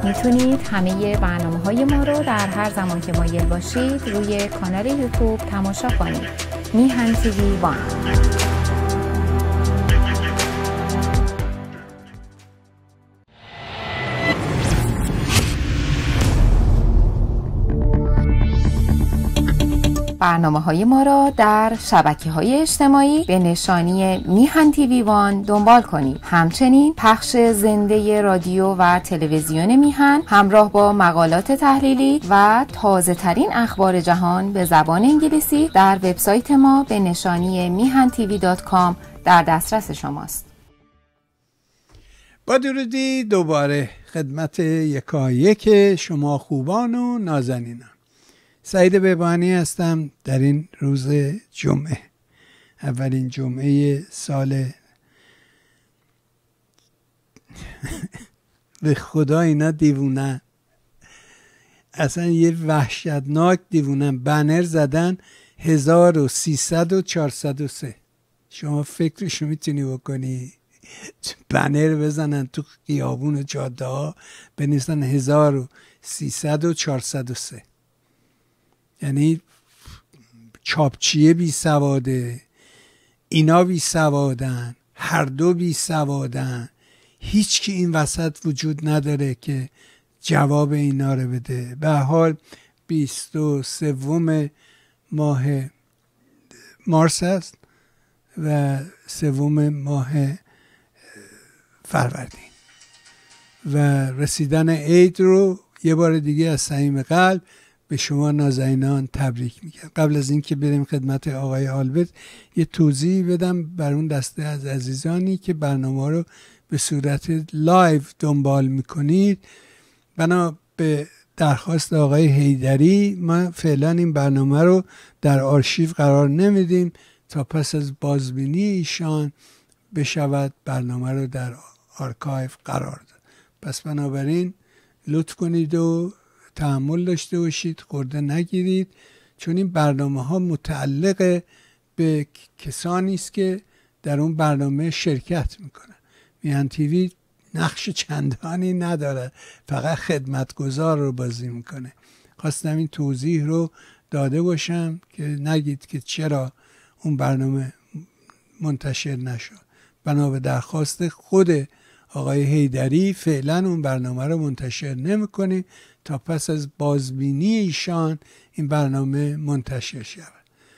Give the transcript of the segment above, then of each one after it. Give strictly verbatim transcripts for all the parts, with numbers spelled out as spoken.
میتونید همه برنامه های ما رو در هر زمان که مایل باشید روی کانال یوتیوب تماشا کنید. میهن تیوی وان. برنامه های ما را در شبکه های اجتماعی به نشانی میهن تیوی وان دنبال کنید. همچنین پخش زنده رادیو و تلویزیون میهن همراه با مقالات تحلیلی و تازه ترین اخبار جهان به زبان انگلیسی در وبسایت ما به نشانی میهن تیوی دات کام در دسترس شماست. با درودی دوباره خدمت یکایک شما خوبان و نازنینان. سعید بهبانی هستم در این روز جمعه، اولین جمعه سال. به خدا اینا دیوونن، اصلا یه وحشتناک دیوونن. بنر زدن هزار و سیصد و چهارصد و سه. شما فکرشو میتونی بکنی؟ بنر بزنن تو خیابون و جاده ها بنویسن هزار و سیصد و چهارصد و سه. یعنی چاپچیه بی سواده، اینا بی سوادن، هر دو بی سوادن. هیچ کی این وسط وجود نداره که جواب اینا رو بده. به حال بیست و سوم ماه مارس است و سوم ماه فروردین و رسیدن عید رو یه بار دیگه از صمیم قلب به شما نازنینان تبریک میگم. قبل از اینکه بریم خدمت آقای آلبرت یه توضیح بدم بر اون دسته از عزیزانی که برنامه رو به صورت لایو دنبال میکنید. بنا به درخواست آقای حیدری ما فعلا این برنامه رو در آرشیو قرار نمیدیم تا پس از بازبینی ایشان بشود برنامه رو در آرکایو قرار داد. پس بنابراین لطف کنید و تحمل داشته باشید، خورده نگیرید، چون این برنامه ها متعلق به کسانی است که در اون برنامه شرکت میکنن. میهن تیوی نقش چندانی نداره، فقط خدمتگزار رو بازی میکنه. خواستم این توضیح رو داده باشم که نگید که چرا اون برنامه منتشر نشد. بنا به درخواست خود آقای حیدری فعلا اون برنامه رو منتشر نمی‌کنیم تا پس از بازبینی ایشان این برنامه منتشر شود.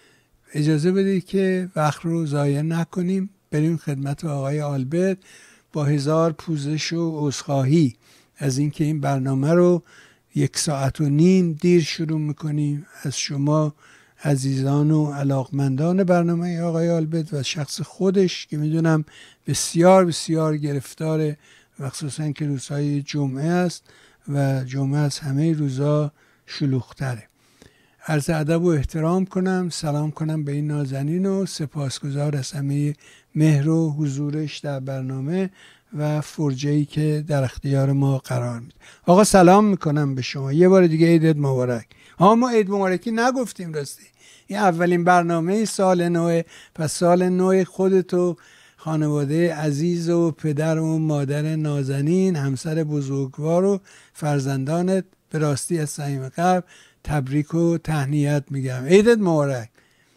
اجازه بدید که وقت رو ضایع نکنیم، بریم خدمت آقای آلبرت با هزار پوزش و عذرخواهی از اینکه این برنامه رو یک ساعت و نیم دیر شروع میکنیم. از شما عزیزان و علاقمندان برنامه آقای آلبرت و شخص خودش که میدونم بسیار بسیار گرفتاره، مخصوصا که روزهای جمعه است و جمعه از همه روزها شلوغ‌تره. عرض ادب و احترام کنم، سلام کنم به این نازنین و سپاسگزار از همه مهر و حضورش در برنامه و فرجه‌ای که در اختیار ما قرار میده. آقا سلام میکنم به شما، یه بار دیگه عید مبارک. ها ما عید مبارکی نگفتیم راستی، این اولین برنامه سال نو، پس سال نو خودتو، خانواده عزیز و پدر و مادر نازنین، همسر بزرگوار و فرزندانت به راستی از صمیم قلب تبریک و تهنیت میگم. عیدت مبارک.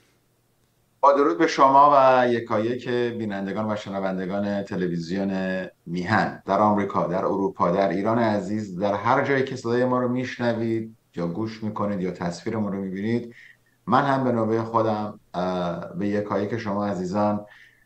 با درود به شما و یکایک بینندگان و شنوندگان تلویزیون میهن در آمریکا، در اروپا، در ایران عزیز، در هر جایی که صدای ما رو میشنوید یا گوش میکنید یا تصویر ما رو میبینید. من هم به نوبه خودم به یکایک شما عزیزان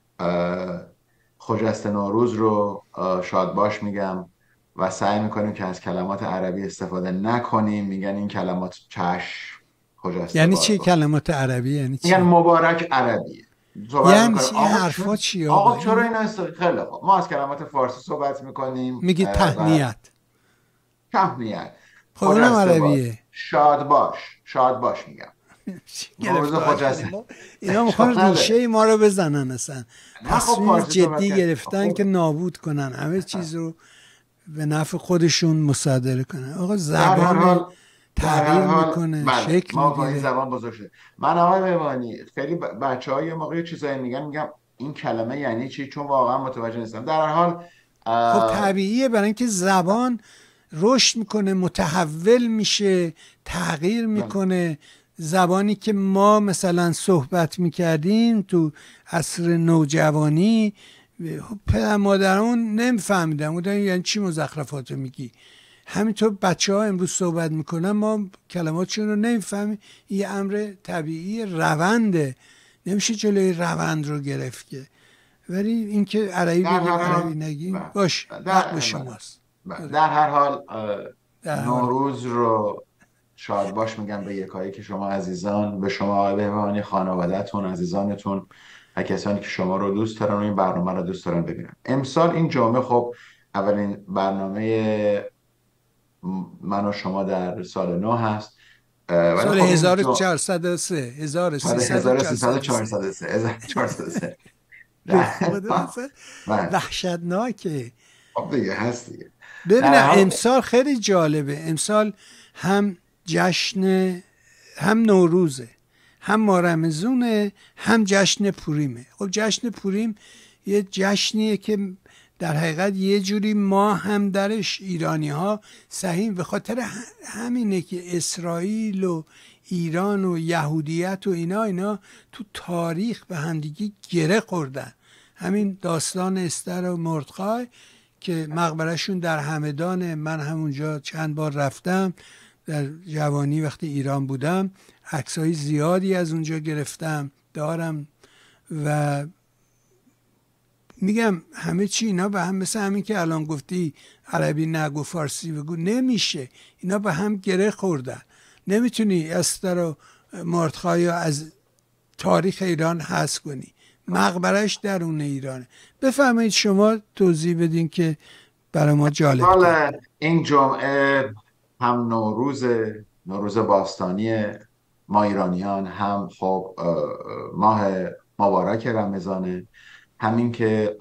خجسته نوروز رو شاد باش میگم و سعی میکنیم که از کلمات عربی استفاده نکنیم. میگن این کلمات چشم خجسته یعنی باش. چی کلمات عربی؟ یعنی چی؟ میگن مبارک عربیه. یعنی چی حرفا چی؟ آقا چرا این است؟ خیلی خوب، ما از کلمات فارسی صحبت میکنیم. میگی تهنیت. تهنیت خب اونم عربیه. شاد باش، شاد باش میگم. نوروز خجسته. اینا میخوان ریشه ما رو بزنن، اصلا تصمیم جدی گرفتن که نابود کنن همه چیز رو به نفع خودشون مصادره کنن. آقا زبان تغییر میکنه، بله. شکل ما با این میگیره. زبان بزرگ شده. من آقای بهبانی خیلی بچه های موقعی چیزایی میگن میگم این کلمه یعنی چی، چون واقعا متوجه نیستم. در هر حال خب طبیعیه، برای اینکه زبان رشد میکنه، متحول میشه، تغییر میکنه. زبانی که ما مثلا صحبت میکردیم تو عصر نوجوانی، پدر مادرمون نمیفهمیدن، بودن یعنی چی مزخرفاتو میگی. همینطور بچه ها امروز صحبت میکنن، ما کلماتشون رو نمیفهمیم. یه امر طبیعی، رونده، نمیشه جلوی روند رو گرفت که. ولی اینکه عربی بگیم عربی نگیم باش، حق به شماست. در هر حال در حال نوروز رو شاد باش میگم به یکایی که شما عزیزان، به شما آقای بهبهانی، خانواده‌تون، عزیزانتون و کسانی که شما رو دوست دارن و این برنامه رو دوست دارن ببینن. امسال این جمعه خب اولین برنامه من و شما در سال نو هست. سال خب هزار و چهارصد و سه هزار و سیصد و چهارصد و سه وحشتناکه. خب دیگه هست دیگه. ببینم امسال خیلی جالبه. امسال هم جشن، هم نوروزه، هم مارمزونه، هم جشن پوریمه. خب جشن پوریم یه جشنیه که در حقیقت یه جوری ما هم درش ایرانی ها سهیم، به خاطر همینه که اسرائیل و ایران و یهودیت و اینا اینا تو تاریخ به همدیگه گره خوردن. همین داستان استر و مردخای که مقبرشون در همدان، من همونجا چند بار رفتم در جوانی وقتی ایران بودم، عکسای زیادی از اونجا گرفتم دارم و میگم همه چی اینا به هم، مثل همین که الان گفتی عربی نگو فارسی بگو، نمیشه. اینا به هم گره خوردن. نمیتونی استر و مردخای از تاریخ ایران حذف کنی، مقبرش درون ایرانه. بفرمایید شما توضیح بدین که برای ما جالب حالا این جمعه هم نوروز نوروز باستانی ما ایرانیان، هم خب ماه مبارک رمضانه، همین که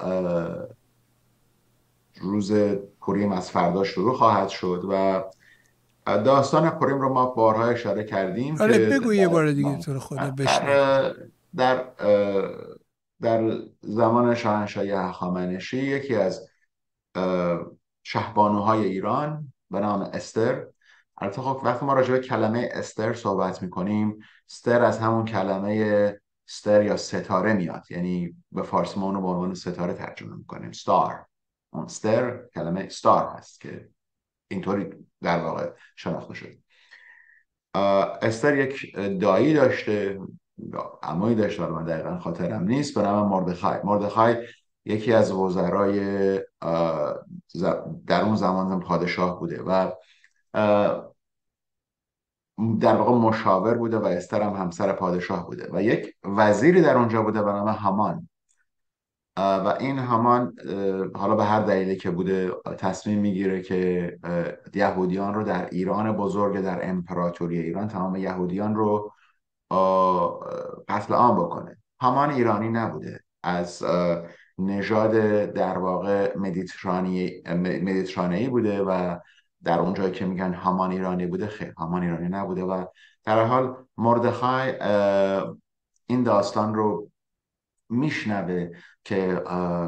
روز پوریم از فردا شروع خواهد شد و داستان پوریم رو ما بارها اشاره کردیم. آره بگو یه بار دیگه تو رو خدا بشنویم. در در زمان شاهنشاهی هخامنشی یکی از شهبانوهای ایران به نام استر، البته خب وقتی ما راجع به کلمه استر صحبت میکنیم، استر از همون کلمه استر یا ستاره میاد، یعنی به فارسی ما اونو به عنوان ستاره ترجمه میکنیم، ستار. اون استر کلمه استار هست که اینطوری در واقع شناخته شده. استر یک دایی داشته، عمویی داشته، ولی من دقیقا خاطرم نیست، به نام مردخای. مردخای یکی از وزرای در اون زمان پادشاه بوده و در واقع مشاور بوده و استر هم همسر پادشاه بوده و یک وزیری در اونجا بوده به نام هامان. و این هامان حالا به هر دلیلی که بوده تصمیم میگیره که یهودیان رو در ایران بزرگ، در امپراتوری ایران، تمام یهودیان رو قتل عام بکنه. هامان ایرانی نبوده، از نژاد در واقع مدیترانی مدیترانه‌ای بوده و در اونجایی که میگن هامان ایرانی بوده، خیر، هامان ایرانی نبوده. و در حال مردخای این داستان رو میشنوه که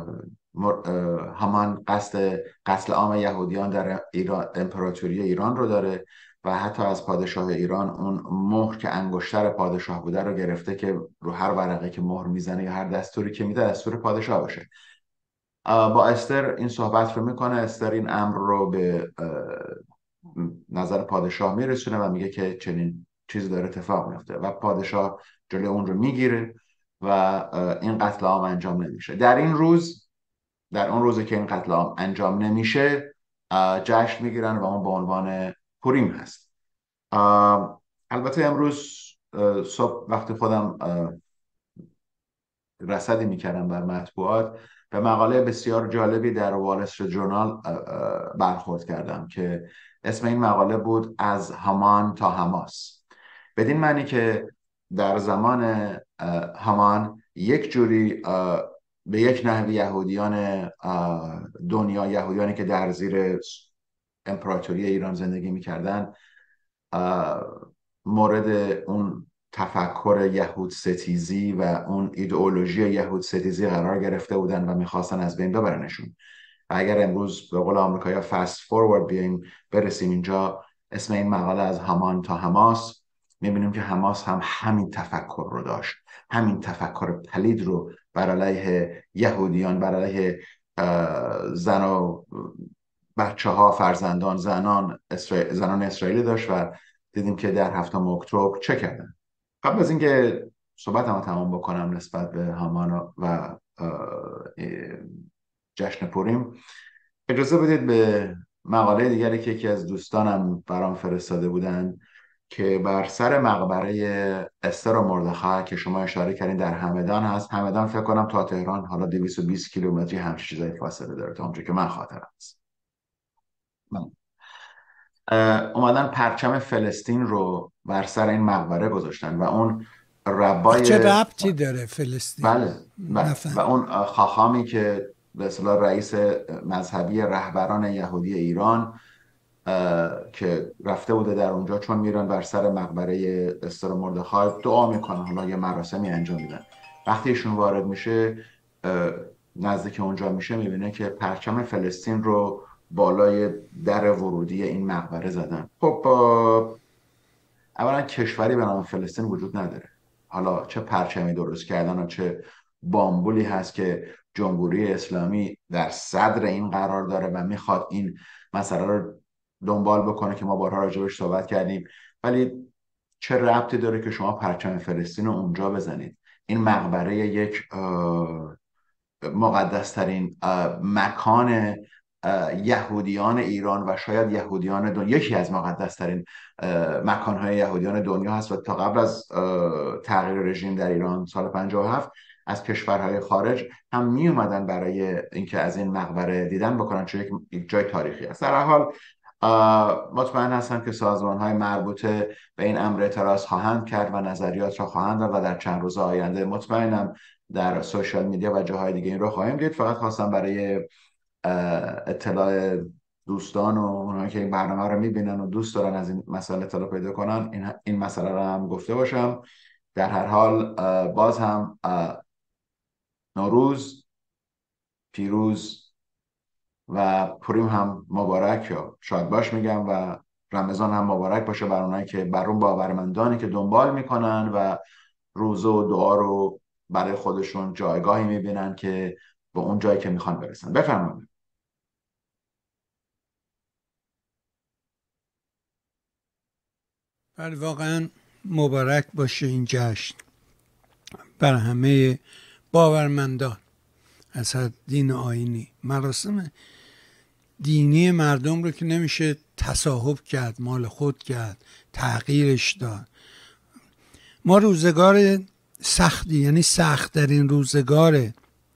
هامان قصد قتل عام یهودیان در ایران، امپراتوری ایران رو داره و حتی از پادشاه ایران اون مهر که انگشتر پادشاه بوده رو گرفته که رو هر ورقه که مهر میزنه یا هر دستوری که میده دستور پادشاه باشه. با استر این صحبت رو میکنه. استر این امر رو به نظر پادشاه میرسونه و میگه که چنین چیزی داره اتفاق میفته و پادشاه جلوی اون رو میگیره و این قتل عام انجام نمیشه. در این روز، در اون روزی که این قتل عام انجام نمیشه، جشن میگیرن و اون به عنوان پوریم هست. البته امروز صبح وقتی خودم رصدی میکردم بر مطبوعات، به مقاله بسیار جالبی در وال استریت ژورنال برخورد کردم که اسم این مقاله بود از هامان تا حماس، بدین معنی که در زمان هامان یک جوری به یک نحوی یهودیان دنیا، یهودیانی که در زیر امپراتوری ایران زندگی میکردن، مورد اون تفکر یهود ستیزی و اون ایدئولوژی یهود ستیزی قرار گرفته بودن و میخواستن از بین ببرنشون. و اگر امروز به قول آمریکایی‌ها فست فورورد بیایم برسیم اینجا، اسم این مقاله از هامان تا حماس، میبینیم که حماس هم همین تفکر رو داشت، همین تفکر پلید رو بر علیه یهودیان، بر علیه زن و بچه ها، فرزندان زنان اسرائیل، زنان اسرائیلی داشت و دیدیم که در هفتم اکتبر چه کردن. قبل از اینکه صحبتمو تمام بکنم نسبت به هامان و جشن پوریم، اجازه بدید به مقاله دیگری که یکی از دوستانم برام فرستاده بودن که بر سر مقبره استر و مردخای که شما اشاره کردین در همدان هست. همدان فکر کنم تا تهران حالا دویست و بیست کیلومتری همچین چیزای فاصله داره تا اونجا که من خاطرم هست. اومدن پرچم فلسطین رو بر سر این مقبره گذاشتن و اون ربای چه ربطی داره فلسطین؟ بله, بله. و اون خاخامی که به اصطلاح رئیس مذهبی رهبران یهودی ایران که رفته بوده در اونجا، چون میرن بر سر مقبره استر و مردخای دعا میکنن، حالا یه مراسمی انجام میدن. وقتی ایشون وارد میشه نزدیک اونجا میشه، میبینه که پرچم فلسطین رو بالای در ورودی این مقبره زدن. خب اولا کشوری به نام فلسطین وجود نداره، حالا چه پرچمی درست کردن و چه بامبولی هست که جمهوری اسلامی در صدر این قرار داره و میخواد این مسئله رو دنبال بکنه که ما بارها راجبش صحبت کردیم. ولی چه ربطی داره که شما پرچم فلسطین رو اونجا بزنید؟ این مقبره یک مقدس ترین مکان یهودیان ایران و شاید یهودیان دنیا، یکی از مقدس ترین مکانهای یهودیان دنیا هست و تا قبل از تغییر رژیم در ایران سال پنجاه و هفت از کشورهای خارج هم می اومدن برای اینکه از این مقبره دیدن بکنن، چون یک جای تاریخی است. در حال مطمئن هستم که سازمان‌های مربوطه به این امر اعتراض خواهند کرد و نظریات را خواهند داد و در چند روز آینده مطمئنم در سوشال میدیا و جاهای دیگه این رو خواهیم دید. فقط خواستم برای اطلاع دوستان و اونهایی که این برنامه رو میبینن و دوست دارن از این مسئله اطلاع پیدا کنن این, این مسئله رو هم گفته باشم. در هر حال باز هم نوروز پیروز و پوریم هم مبارک، یا شاید باش میگم، و رمضان هم مبارک باشه بر اونایی که بر اون باورمندانی که دنبال میکنن و روزه و دعا رو برای خودشون جایگاهی میبینن که به اون جایی که میخوان برسن. بفرمایید. بله، واقعا مبارک باشه این جشن بر همه باورمندان از هر دین و آیینی. مراسم دینی مردم رو که نمیشه تصاحب کرد، مال خود کرد، تغییرش داد. ما روزگار سختی، یعنی سخت در این روزگار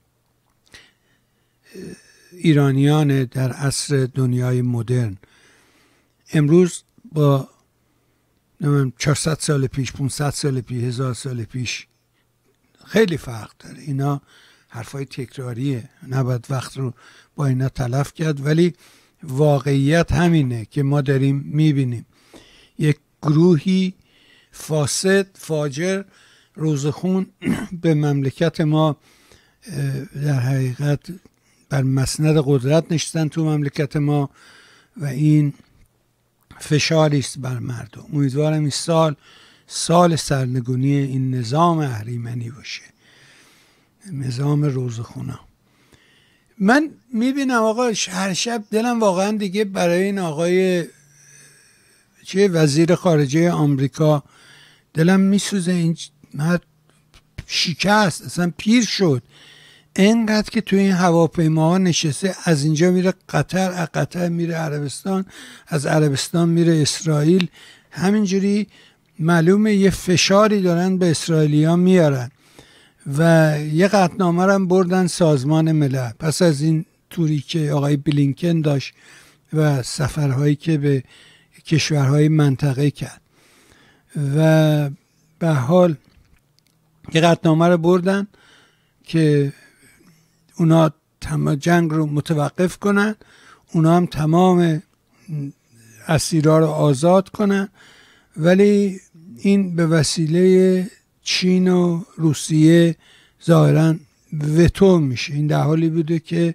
ایرانیان در عصر دنیای مدرن، امروز با چهارصد سال پیش، پانصد سال پیش، هزار سال پیش خیلی فرق داره. اینا حرفای تکراریه، نباید وقت رو با اینا تلف کرد، ولی واقعیت همینه که ما داریم میبینیم یک گروهی فاسد، فاجر، روزخون به مملکت ما در حقیقت بر مسند قدرت نشستن تو مملکت ما و این فشاری است بر مردم. امیدوارم این سال سال سرنگونی این نظام اهریمنی باشه، نظام روزخونا. من میبینم آقا هر شب دلم واقعا دیگه برای این آقای چه وزیر خارجه آمریکا دلم میسوزه. این مرد شکست، اصلا پیر شد، اینقدر که توی این هواپیماها نشسته، از اینجا میره قطر، از قطر میره عربستان، از عربستان میره اسرائیل. همینجوری معلومه یه فشاری دارن به اسرائیلیان میارن و یه قطعنامه رو هم بردن سازمان ملل پس از این توری که آقای بلینکن داشت و سفرهایی که به کشورهای منطقه کرد و به حال یه قطعنامه رو بردن که اونا جنگ رو متوقف کنن، اونا هم تمام اسیرا رو آزاد کنن. ولی این به وسیله چین و روسیه ظاهرا وتو میشه. این در حالی بوده که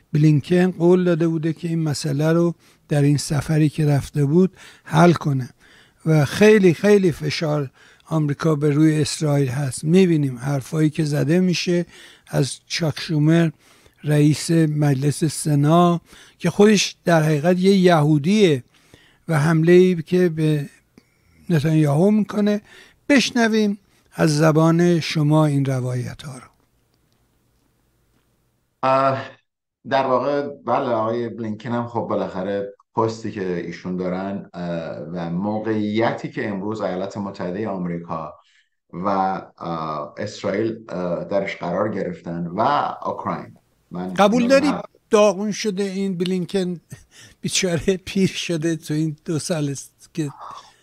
بلینکن قول داده بوده که این مسئله رو در این سفری که رفته بود حل کنه و خیلی خیلی فشار آمریکا به روی اسرائیل هست. میبینیم حرفایی که زده میشه از چاک شومر رئیس مجلس سنا که خودش در حقیقت یه یهودیه و حمله‌ای که به نتانیاهو میکنه. بشنویم از زبان شما این روایت ها رو. در واقع بله، آقای بلینکن هم خب بالاخره پستی که ایشون دارن و موقعیتی که امروز ایالات متحده آمریکا و اسرائیل درش قرار گرفتن و اوکراین، من قبول داری داغون شده این بلینکن؟ بیچاره پیر شده تو این دو سال که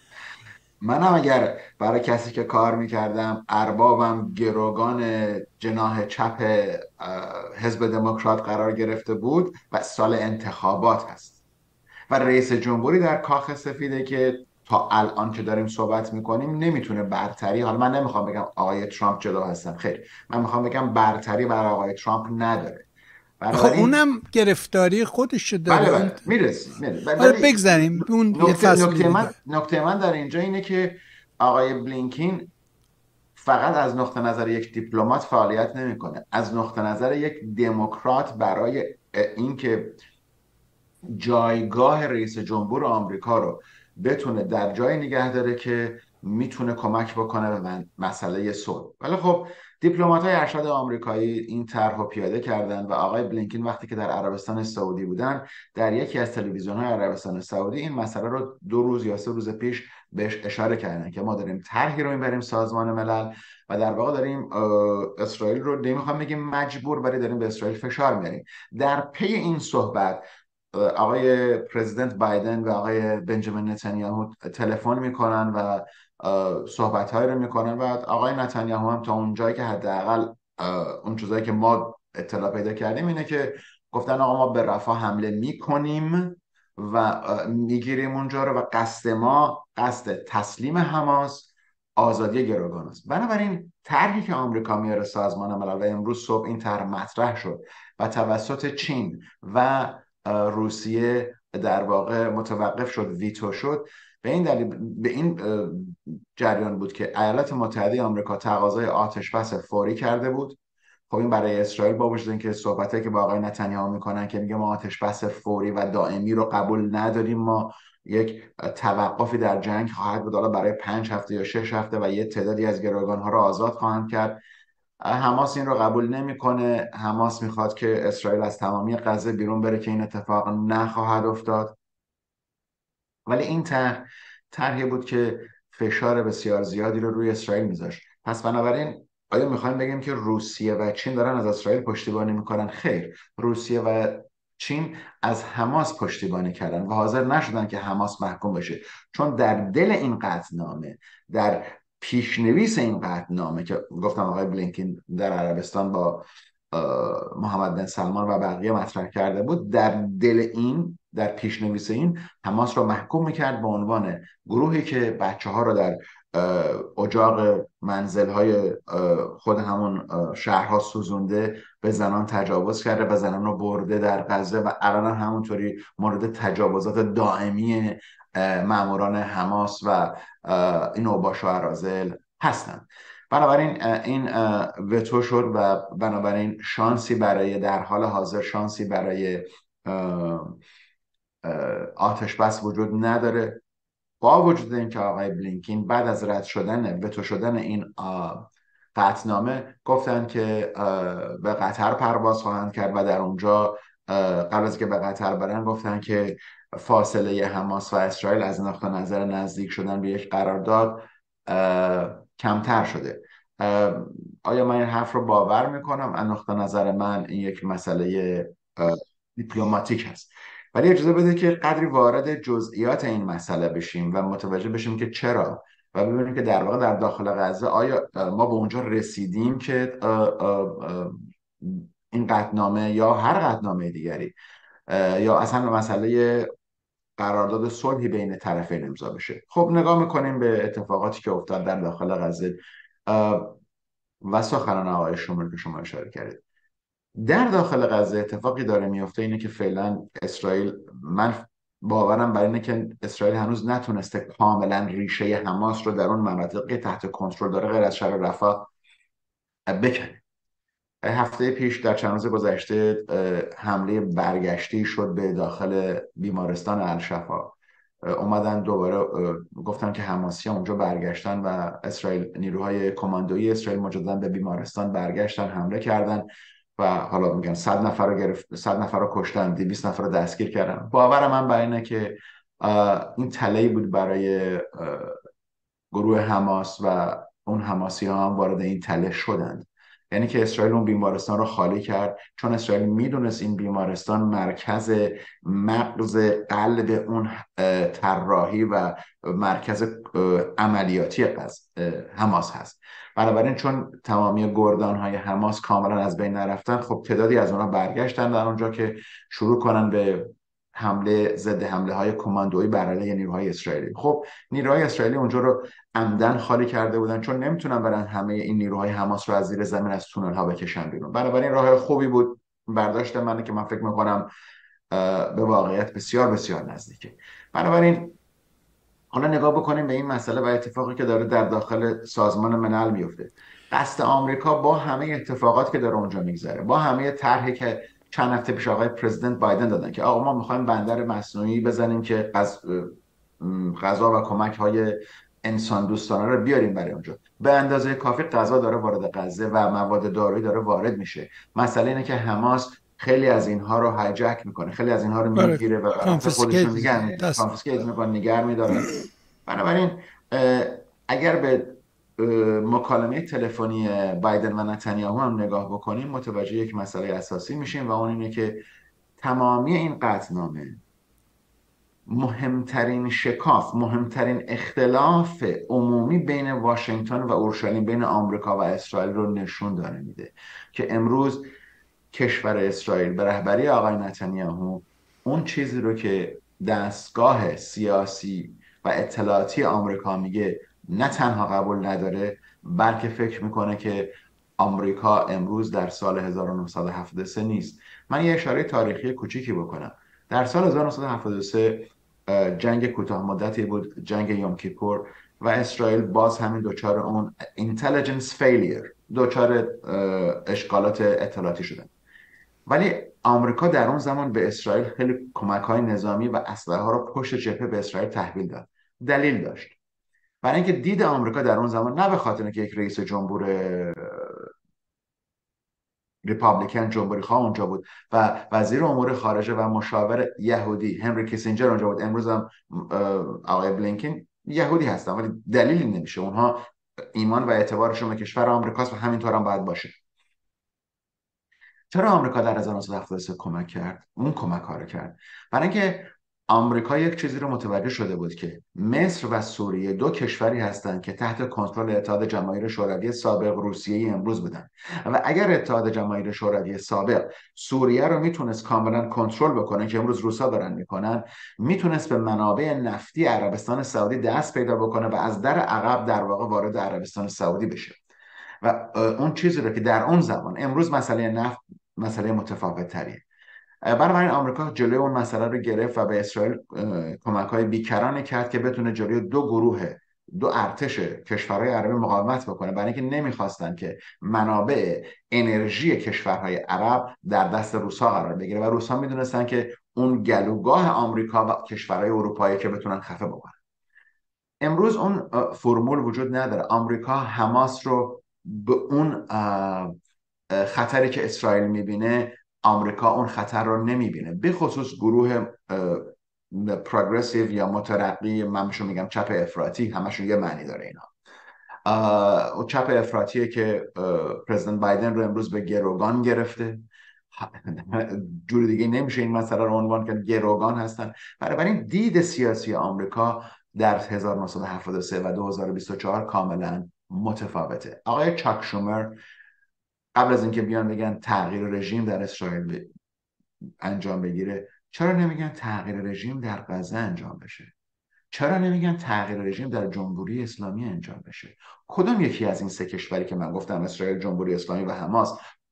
منم اگر برای کسی که کار میکردم اربابم گروگان جناح چپ حزب دموکرات قرار گرفته بود و سال انتخابات هست و رئیس جمهوری در کاخ سفیده که تا الان که داریم صحبت میکنیم نمیتونه برتری، حالا من نمیخوام بگم آقای ترامپ جلو هستم، خیر، من میخوام بگم برتری برای آقای ترامپ نداره. خب اونم گرفتاری خودش داره. بله بله میرسیم میرسیم. حالا بگذاریم اون نکته, نکته من نکته من در اینجا اینه که آقای بلینکن فقط از نقطه نظر یک دیپلمات فعالیت نمیکنه، از نقطه نظر یک دموکرات برای اینکه جایگاه رئیس جمهور آمریکا رو بتونه در جای نگه داره که میتونه کمک بکنه به مسئله صلح. ولی خب دیپلمات‌های ارشد آمریکایی این طرح رو پیاده کردن و آقای بلینکن وقتی که در عربستان سعودی بودن در یکی از تلویزیون‌های عربستان سعودی این مسئله رو دو روز یا سه روز پیش بهش اشاره کردن که ما داریم طرحی رو میبریم سازمان ملل و در واقع داریم اسرائیل رو نمیخوام بگیم مجبور، ولی داریم به اسرائیل فشار میاریم. در پی این صحبت آقای پرزیدنت بایدن و آقای بنجامین نتانیاهو تلفن میکنن و صحبت های رو میکنن و آقای نتانیاهو هم تا اونجایی که حداقل اون چیزایی که ما اطلاع پیدا کردیم اینه که گفتن آقا ما به رفاه حمله میکنیم و میگیریم اونجا رو و قصد ما قصد تسلیم حماس، آزادی گروگان است. بنابراین طرحی که آمریکا میاره سازمان ملل و امروز صبح این طرح مطرح شد و توسط چین و روسیه در واقع متوقف شد، ویتو شد، به این دلیل به این جریان بود که ایالات متحده آمریکا تقاضای آتش‌بس فوری کرده بود. خب این برای اسرائیل با وجود اینکه صحبتایی که با آقای نتانیاهو میکنن که میگه ما آتش‌بس فوری و دائمی رو قبول نداریم، ما یک توقفی در جنگ خواهد بود حالا برای پنج هفته یا شش هفته و یه تعدادی از گروگان‌ها رو آزاد خواهند کرد. حماس این رو قبول نمیکنه. حماس میخواد که اسرائیل از تمامی غزه بیرون بره که این اتفاق نخواهد افتاد. ولی این طرح طرحی بود که فشار بسیار زیادی رو روی اسرائیل میذاشت. پس بنابراین آیا میخوایم بگیم که روسیه و چین دارن از اسرائیل پشتیبانی میکنن؟ خیر، روسیه و چین از حماس پشتیبانی کردن و حاضر نشدن که حماس محکوم بشه، چون در دل این قطعنامه، در پیشنویس این قطعنامه که گفتم آقای بلینکن در عربستان با محمد بن سلمان و بقیه مطرح کرده بود، در دل این در پیشنویس این حماس رو محکوم میکرد به عنوان گروهی که بچه ها رو در اجاق منزل های خود همون شهرها سوزونده، به زنان تجاوز کرده و زنان رو برده در غزه و الان همونطوری مورد تجاوزات دائمی ماموران حماس و این اوباش و اراذل هستند. بنابراین این وتو شد و بنابراین شانسی برای در حال حاضر شانسی برای آتش بس وجود نداره، با وجود اینکه آقای بلینکن بعد از رد شدن وتو شدن این قطعنامه گفتن که به قطر پرواز خواهند کرد و در اونجا قبل از که به قطر برن گفتن که فاصله حماس و اسرائیل از نقطه نظر نزدیک شدن به یک قرارداد کمتر شده. آیا من این حرف رو باور میکنم؟ از نقطه نظر من این یک مسئله دیپلماتیک هست، ولی اجازه بده که قدری وارد جزئیات این مسئله بشیم و متوجه بشیم که چرا و ببینیم که در واقع در داخل غزه آیا ما به اونجا رسیدیم که این قطعنامه یا هر قطعنامه دیگری یا اصلا مسئله قرارداد صلحی بین طرفین امضا بشه. خب نگاه میکنیم به اتفاقاتی که افتاد در داخل غزه و سخنان آقای شومر که شما اشاره کردید. در داخل غزه اتفاقی داره میفته اینه که فعلا اسرائیل، من باورم بر اینه که اسرائیل هنوز نتونسته کاملا ریشه حماس رو در اون مناطقی تحت کنترل داره غیر از شهر رفح بکنه. هفته پیش در چند روز گذشته حمله برگشتی شد به داخل بیمارستان الشفا. اومدن دوباره گفتن که حماسی ها اونجا برگشتن و اسرائیل، نیروهای کماندویی اسرائیل مجددا به بیمارستان برگشتن، حمله کردن و حالا میگن صد نفر رو گرفت، صد نفر رو کشتن، دویست نفر رو دستگیر کردن. باور من بر اینه که این تله‌ای بود برای گروه حماس و اون حماسی ها هم وارد این تله شدند. یعنی که اسرائیل اون بیمارستان رو خالی کرد، چون اسرائیل میدونست این بیمارستان مرکز، مغز، قلب اون طراحی و مرکز عملیاتی حماس هست. بنابراین چون تمامی گردان های حماس کاملا از بین نرفتن، خب تعدادی از اونها برگشتن در اونجا که شروع کنن به حمله، ضد حمله های کماندویی بر علیه نیروهای اسرائیلی. خب نیروهای اسرائیلی اونجا رو عمدن خالی کرده بودن، چون نمیتونن برن همه این نیروهای حماس رو از زیر زمین از تونل ها بکشن بیرون. بنابراین راه خوبی بود برداشت منه که من فکر میکنم به واقعیت بسیار بسیار نزدیکه. بنابراین حالا نگاه بکنیم به این مسئله و اتفاقی که داره در داخل سازمان ملل میفته. قصد آمریکا با همه اتفاقاتی که داره اونجا میگذره، با همه طرحی که چند هفته پیش آقای پرزیدنت بایدن دادن که آقا ما میخوایم بندر مصنوعی بزنیم که غذا و کمک های انسان دوستانه رو بیاریم برای اونجا، به اندازه کافی غذا داره وارد غزه و مواد دارویی داره وارد میشه. مسئله اینه که حماس خیلی از اینها رو هایجک میکنه، خیلی از اینها رو میگیره و خودشون نگه کانفیسکیت میکنه، نگه میداره. بنابراین اگر به مکالمه تلفنی بایدن و نتانیاهو هم نگاه بکنیم، متوجه یک مسئله اساسی میشیم و اون اینه که تمامی این قطعنامه مهمترین شکاف، مهمترین اختلاف عمومی بین واشنگتن و اورشلیم، بین آمریکا و اسرائیل رو نشون داره میده که امروز کشور اسرائیل به رهبری آقای نتانیاهو اون چیزی رو که دستگاه سیاسی و اطلاعاتی آمریکا میگه نه تنها قبول نداره، بلکه فکر میکنه که آمریکا امروز در سال هزار و نهصد و هفتاد و سه نیست. من یه اشاره تاریخی کوچیکی بکنم. در سال هزار و نهصد و هفتاد و سه جنگ کوتاه مدتی بود، جنگ یوم کیپور، و اسرائیل باز همین دوچار اون intelligence failure، دوچار اشکالات اطلاعاتی شدن. ولی آمریکا در اون زمان به اسرائیل خیلی کمک‌های نظامی و اسلحه ها رو پشت جبهه به اسرائیل تحویل داد. دلیل داشت، برای اینکه دید آمریکا در اون زمان نه به خاطر اینکه یک رئیس جمهور ریپابلیکن، جمهوری خواه اونجا بود و وزیر امور خارجه و مشاور یهودی هنری کیسینجر اونجا بود، امروز هم آقای بلینکن یهودی هستن، ولی دلیلی نمیشه، اونها ایمان و اعتبارشون به کشور آمریکاست و همینطور هم باید باشه. چرا آمریکا در هزار و نهصد و هفتاد و سه کمک کرد؟ اون کمک ها رو کرد برای اینکه آمریکا یک چیزی رو متوجه شده بود که مصر و سوریه دو کشوری هستند که تحت کنترل اتحاد جماهیر شوروی سابق، روسیه امروز بودن، و اگر اتحاد جماهیر شوروی سابق سوریه رو میتونست کاملا کنترل بکنه که امروز روسا دارن میکنن، میتونست به منابع نفتی عربستان سعودی دست پیدا بکنه و از در عقب در واقع وارد عربستان سعودی بشه. و اون چیزی رو که در اون زمان، امروز مسئله نفت مسئله متفاوت تریه. بنابراین آمریکا جلوی اون مسئله رو گرفت و به اسرائیل کمک‌های بیکرانه کرد که بتونه جلوی دو گروه، دو ارتش کشورهای عربی مقاومت بکنه، برای اینکه نمیخواستن که منابع انرژی کشورهای عرب در دست روس‌ها قرار بگیره و روس‌ها میدونستن که اون گلوگاه آمریکا و کشورهای اروپایی که بتونن خفه بکنن. امروز اون فرمول وجود نداره. آمریکا حماس رو به اون خطری که اسرائیل میبینه، آمریکا اون خطر رو نمیبینه، به خصوص گروه پروگرسیو یا مترقی، من میشون میگم چپ افراطی، همشون یه معنی داره اینا. و چپ افراطیه که پرزیدنت بایدن رو امروز به گروگان گرفته، جور دیگه نمیشه این مسئله رو عنوان کرد، گروگان هستن. بنابراین دید سیاسی آمریکا در هزار و نهصد و هفتاد و سه و دو هزار و بیست و چهار کاملا متفاوته. آقای چاک شومر قبل از اینکه بیان بگن تغییر رژیم در اسرائیل انجام بگیره، چرا نمیگن تغییر رژیم در غزه انجام بشه؟ چرا نمیگن تغییر رژیم در جمهوری اسلامی انجام بشه؟ کدوم یکی از این سه کشوری که من گفتم، اسرائیل، جمهوری اسلامی و حماس،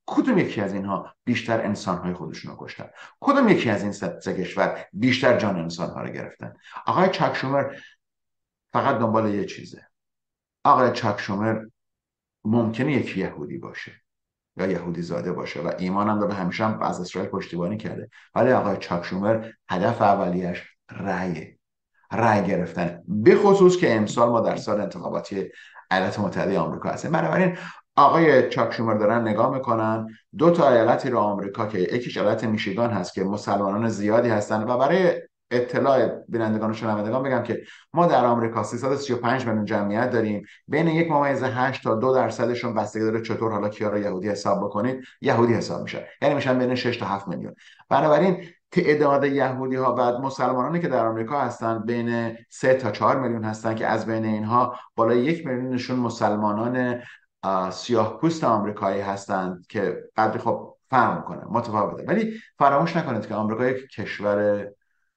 کدوم یکی از اینها بیشتر انسانهای خودشون رو کشتن؟ کدوم یکی از این سه کشور بیشتر جان انسانها رو گرفتن؟ آقای چاک شومر فقط دنبال یه چیزه. آقای چاک شومر ممکنه یک یهودی باشه یا یهودی زاده باشه و ایمان هم داره، همیشه هم از اسرائیل پشتیبانی کرده، ولی آقای چاک شومر هدف اولیش رأی رأی گرفتن، به خصوص که امسال ما در سال انتخاباتی ایالات متحده آمریکا هستیم. بنابراین آقای چاک شومر دارن نگاه میکنن دو تا ایالتی رو آمریکا که یکیش ایالت میشیگان هست که مسلمانان زیادی هستن و برای اطلاع بینندگان و شنوندگان بگم که ما در آمریکا سیصد و سی و پنج میلیون جمعیت داریم، بین یک ممیز هشت تا دو درصدشون بستگی داره چطور حالا کیا رو یهودی حساب بکنید یهودی حساب میشه، یعنی میشن بین شش تا هفت میلیون. بنابراین تعداد یهودی ها و مسلمانانی که در آمریکا هستن بین سه تا چهار میلیون هستن که از بین اینها بالای یک میلیونشون مسلمانان سیاه پوست آمریکایی هستند که قدری خب فرق میکنه، متفاوته. ولی فراموش نکنید که آمریکا یک کشور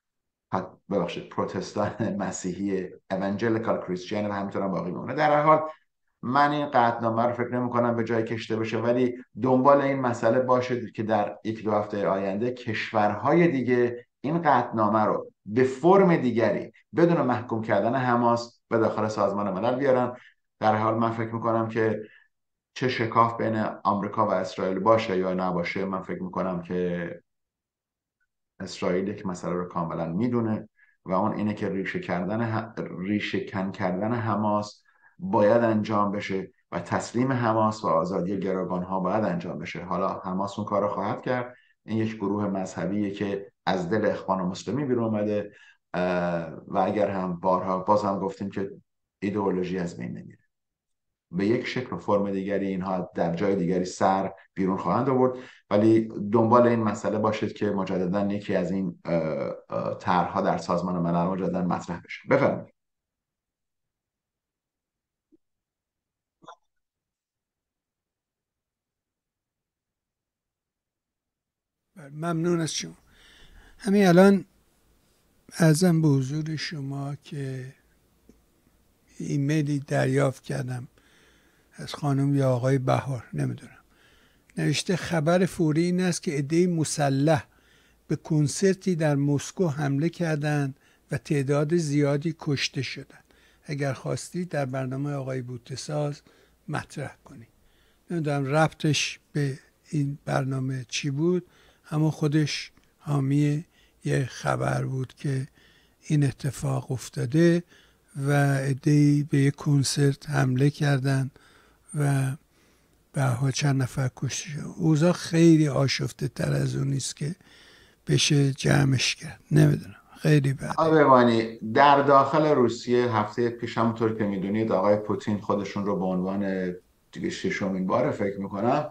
ببخشید پروتستان مسیحی evangelical کریستین و همینطور هم باقی میمونه. در هر حال من این قطعنامه رو فکر نمی کنم به جای کشته بشه، ولی دنبال این مسئله باشید که در یک دو هفته آینده کشورهای دیگه این قطعنامه رو به فرم دیگری بدون محکوم کردن حماس به داخل سازمان ملل بیارن. در حال من فکر میکنم که چه شکاف بین آمریکا و اسرائیل باشه یا نباشه، من فکر میکنم که اسرائیل یک مسئله رو کاملا میدونه و اون اینه که ریشه کردن ریشه کن کردن حماس باید انجام بشه و تسلیم حماس و آزادی گروگانها باید انجام بشه. حالا حماس اون کار رو خواهد کرد. این یک گروه مذهبیه که از دل اخوان مسلمی بیرون اومده و اگر هم بارها باز هم گفتیم که ایدئولوژی از بین نمیره، به یک شکل و فرم دیگری اینها در جای دیگری سر بیرون خواهند آورد. ولی دنبال این مسئله باشید که مجددا یکی از این طرحها در سازمان ملل مجددا مطرح بشه. بفرمایید. ممنون از شما. همین الان ازم به حضور شما که ایمیلی دریافت کردم از خانم یا آقای بهار، نمیدونم، نوشته خبر فوری این است که عده‌ای مسلح به کنسرتی در مسکو حمله کردند و تعداد زیادی کشته شدند. اگر خواستید در برنامه آقای بوتساز مطرح کنید. نمیدونم ربطش به این برنامه چی بود، اما خودش حامی یه خبر بود که این اتفاق افتاده و عده‌ای به یک کنسرت حمله کردند و به چند نفر کشته شد. اوضاع خیلی آشفته تر از اون نیست که بشه جمعش کرد. نمیدونم، خیلی بده. آقای در داخل روسیه هفته پیش همونطور که میدونید آقای پوتین خودشون رو به عنوان دیگه ششمین باره فکر میکنم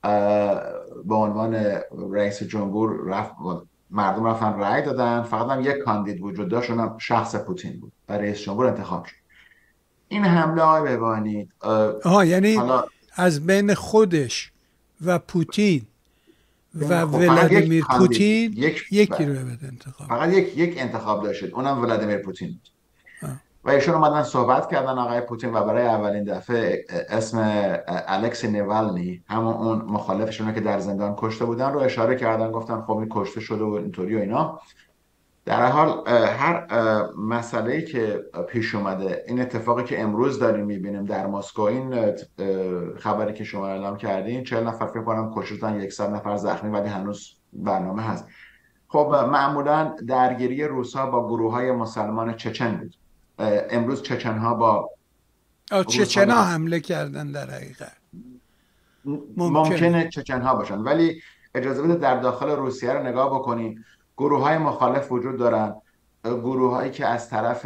به عنوان رئیس جمهور رفت، مردم رفتن رأی دادن، فقط هم یک کاندید وجود داشت، اونم شخص پوتین بود و رئیس جمهور انتخاب شد. این حمله آقای بهبانی آها یعنی حالا از بین خودش و پوتین و ولادیمیر پوتین یک یکی رو بده انتخاب، فقط یک یک انتخاب داشت، اونم ولادیمیر پوتین بود. و ایشون اومدن صحبت کردن آقای پوتین و برای اولین دفعه اسم الکسی نوالنی، همون اون مخالفشونه که در زندان کشته بودن رو اشاره کردن، گفتن خب این کشته شده و اینطوری و اینا. در حال هر مسئله‌ای که پیش اومده، این اتفاقی که امروز داریم میبینیم در مسکو، این خبری که شما اعلام کردین چهل نفر فکر کنم کشته شدن، صد نفر زخمی، ولی هنوز برنامه هست. خب معمولا درگیری روس‌ها با گروه‌های مسلمان چچن بود. امروز چچن‌ها با چچن‌ها حمله کردن، در حقیقت ممکنه, ممکنه چچن‌ها باشن، ولی اجازه بده در داخل روسیه رو نگاه بکنیم. گروه های مخالف وجود دارن، گروه هایی که از طرف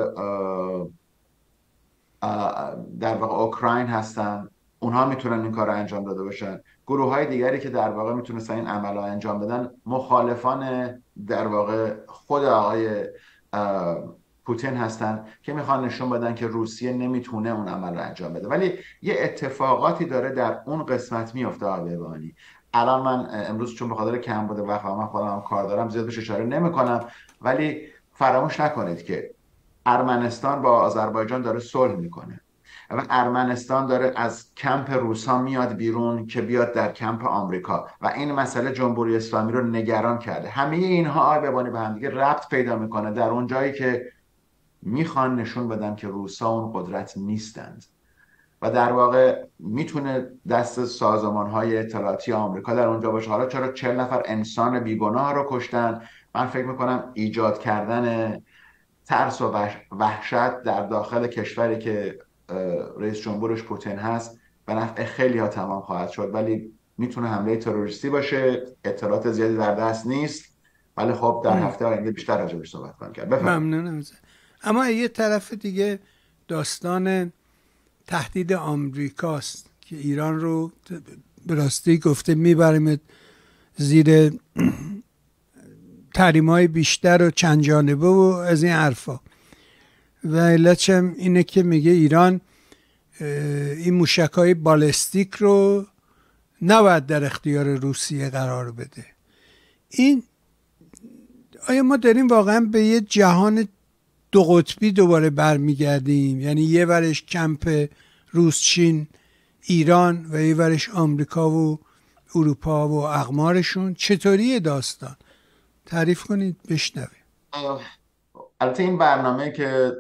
در واقع اوکراین هستن، اونها میتونن این کار رو انجام داده باشن. گروه های دیگری که در واقع میتونستن این عمل رو انجام بدن مخالفان در واقع خود آقای پوتین هستن که میخوان نشون بدن که روسیه نمیتونه اون عمل رو انجام بده. ولی یه اتفاقاتی داره در اون قسمت میفته آقای بهبانی. الان من امروز چون به خاطر کم بوده وقت و من خودم هم کار دارم زیاد بهش اشاره نمی کنم، ولی فراموش نکنید که ارمنستان با آذربایجان داره صلح میکنه و ارمنستان داره از کمپ روسا میاد بیرون که بیاد در کمپ آمریکا و این مسئله جمهوری اسلامی رو نگران کرده. همه اینها آقای ببانی به هم دیگه ربط پیدا میکنه در اون جایی که میخوان نشون بدن که روسا اون قدرت نیستند و در واقع میتونه دست سازمان‌های اطلاعاتی آمریکا در اونجا باشه. حالا چرا چهل نفر انسان بیگناه رو کشتن؟ من فکر میکنم ایجاد کردن ترس و وحشت در داخل کشوری که رئیس جمهورش پوتین هست به نفع خیلی ها تمام خواهد شد، ولی میتونه حمله تروریستی باشه. اطلاعات زیادی در دست نیست، ولی خب در هفته آینده بیشتر راجعش صحبت خواهیم کرد. ممنونم. اما یه طرف دیگه داستان تهدید آمریکاست که ایران رو به راستی گفته میبریم زیر تحریم‌های بیشتر و چند جانبه و از این حرفا. و علتش هم اینه که میگه ایران این موشک‌های بالستیک رو نباید در اختیار روسیه قرار بده. این آیا ما داریم واقعا به یه جهان دو قطبی دوباره برمیگردیم؟ یعنی یه ورش کمپ روس، چین، ایران و یه ورش آمریکا و اروپا و اقمارشون. چطوریه داستان؟ تعریف کنید بشنویم. البته این برنامه که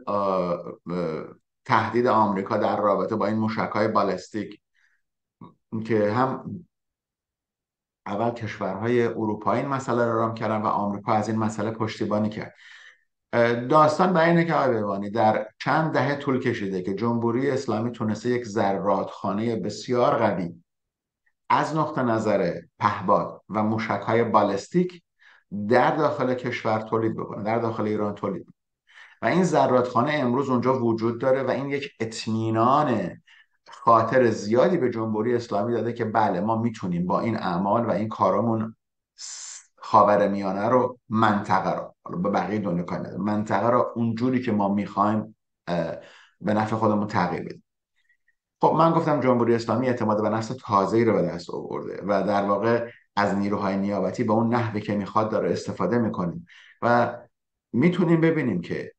تهدید آمریکا در رابطه با این موشک‌های بالستیک که هم اول کشورهای اروپایی این مسئله رو رام کردن و آمریکا از این مسئله پشتیبانی کرد. داستان به اینه که آقای بهبانی در چند دهه طول کشیده که جمهوری اسلامی تونسته یک زرادخانه بسیار قوی از نقطه نظر پهپاد و موشک‌های بالستیک در داخل کشور تولید بکنه، در داخل ایران تولید بکنه. و این زرادخانه امروز اونجا وجود داره و این یک اطمینان خاطر زیادی به جمهوری اسلامی داده که بله ما میتونیم با این اعمال و این کارمون خاورمیانه رو، منطقه رو، حالا به بقیه دنیا کاری نداره، منطقه رو اونجوری که ما میخوایم به نفع خودمون تغییر بدیم. خب من گفتم جمهوری اسلامی اعتماد به نفس تازه‌ای رو به دست آورده و در واقع از نیروهای نیابتی به اون نحوی که میخواد داره استفاده میکنیم و میتونیم ببینیم که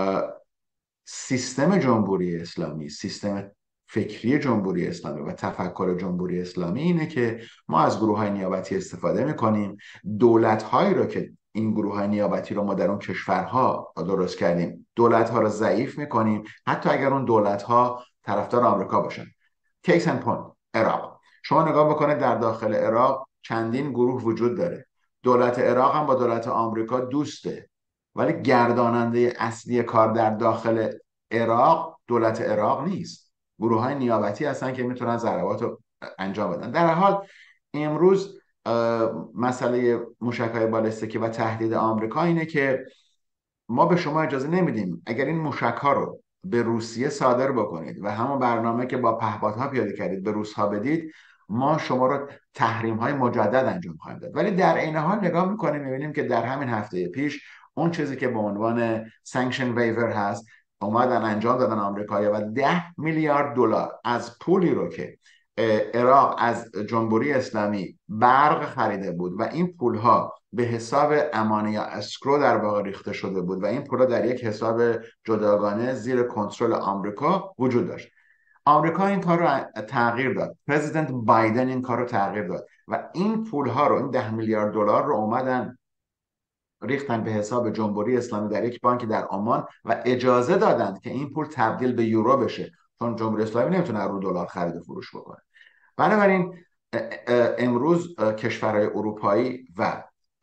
سیستم جمهوری اسلامی، سیستم فکری جمهوری اسلامی و تفکر جمهوری اسلامی اینه که ما از گروه‌های نیابتی استفاده میکنیم. دولت‌هایی رو که این گروه‌های نیابتی رو ما در اون کشورها درست کردیم، دولت‌ها رو ضعیف میکنیم، حتی اگر اون دولت‌ها طرفدار آمریکا باشن. کیس ان پوینت عراق. شما نگاه بکنید در داخل عراق چندین گروه وجود داره. دولت عراق هم با دولت آمریکا دوسته، ولی گرداننده اصلی کار در داخل عراق دولت عراق نیست، گروه های نیابتی هستن که میتونن ضربات رو انجام بدن. در حال امروز مسئله موشک‌های بالستیکی و تهدید آمریکا اینه که ما به شما اجازه نمیدیم اگر این موشک‌ها رو به روسیه صادر بکنید و همون برنامه که با پهپادها پیاده کردید به روس‌ها بدید، ما شما رو تحریم‌های مجدد انجام خواهیم داد. ولی در عین حال نگاه می‌کنیم می‌بینیم که در همین هفته پیش اون چیزی که به عنوان سانکشن ویور هست اومدن انجام دادن آمریکایی‌ها و ده میلیارد دلار از پولی رو که عراق از جمهوری اسلامی برق خریده بود و این پولها به حساب امانه یا اسکرو در واقع ریخته شده بود و این پولها در یک حساب جداگانه زیر کنترل آمریکا وجود داشت. آمریکا این کار رو تغییر داد، پرزیدنت بایدن این کار رو تغییر داد و این پولها رو، این ده میلیارد دلار رو اومدن ریختن به حساب جمهوری اسلامی در یک بانک در عمان و اجازه دادند که این پول تبدیل به یورو بشه، چون جمهوری اسلامی نمیتونه رو دلار خرید و فروش بکنه. بنابراین امروز کشورهای اروپایی و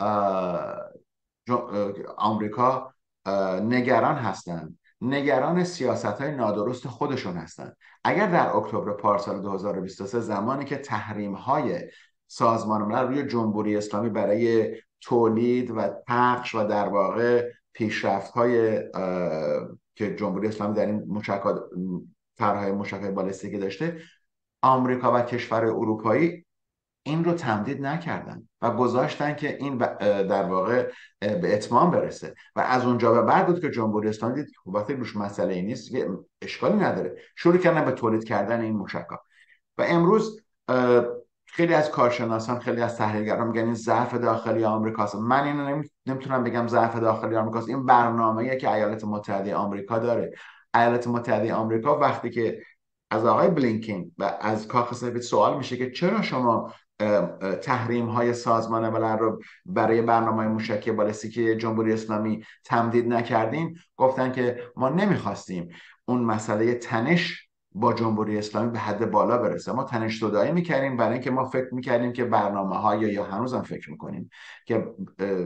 آمریکا نگران هستند، نگران سیاست‌های نادرست خودشون هستند. اگر در اکتبر پارسال دو هزار و بیست و سه زمانی که تحریم‌های سازمان ملل روی جمهوری اسلامی برای تولید و پخش و در واقع پیشرفت‌های که جمهوری اسلامی در این موشک‌ها، طرح‌های موشک‌های بالستیکی داشته، آمریکا و کشور اروپایی این رو تمدید نکردن و گذاشتن که این در واقع به اتمام برسه و از اونجا به بعد بود که جمهوری اسلامی دید وقتی روش مسئله ای نیست، اشکالی نداره، شروع کردن به تولید کردن این موشک‌ها. و امروز خیلی از کارشناسان، خیلی از تحلیلگران میگن این ضعف داخلی آمریکاست. من اینو نمیتونم بگم ضعف داخلی آمریکاست، این برنامه‌ایه که ایالات متحده آمریکا داره. ایالات متحده آمریکا وقتی که از آقای بلینکن و از کاخ سفید سوال میشه که چرا شما تحریم های سازمان ملل رو برای برنامه موشکی بالستیک جمهوری اسلامی تمدید نکردین؟ گفتن که ما نمیخواستیم اون مسئله تنش با جمهوری اسلامی به حد بالا برسه. ما تنش زدایی میکردیم برای اینکه ما فکر میکردیم که برنامه های یا هنوز هم فکر میکنیم که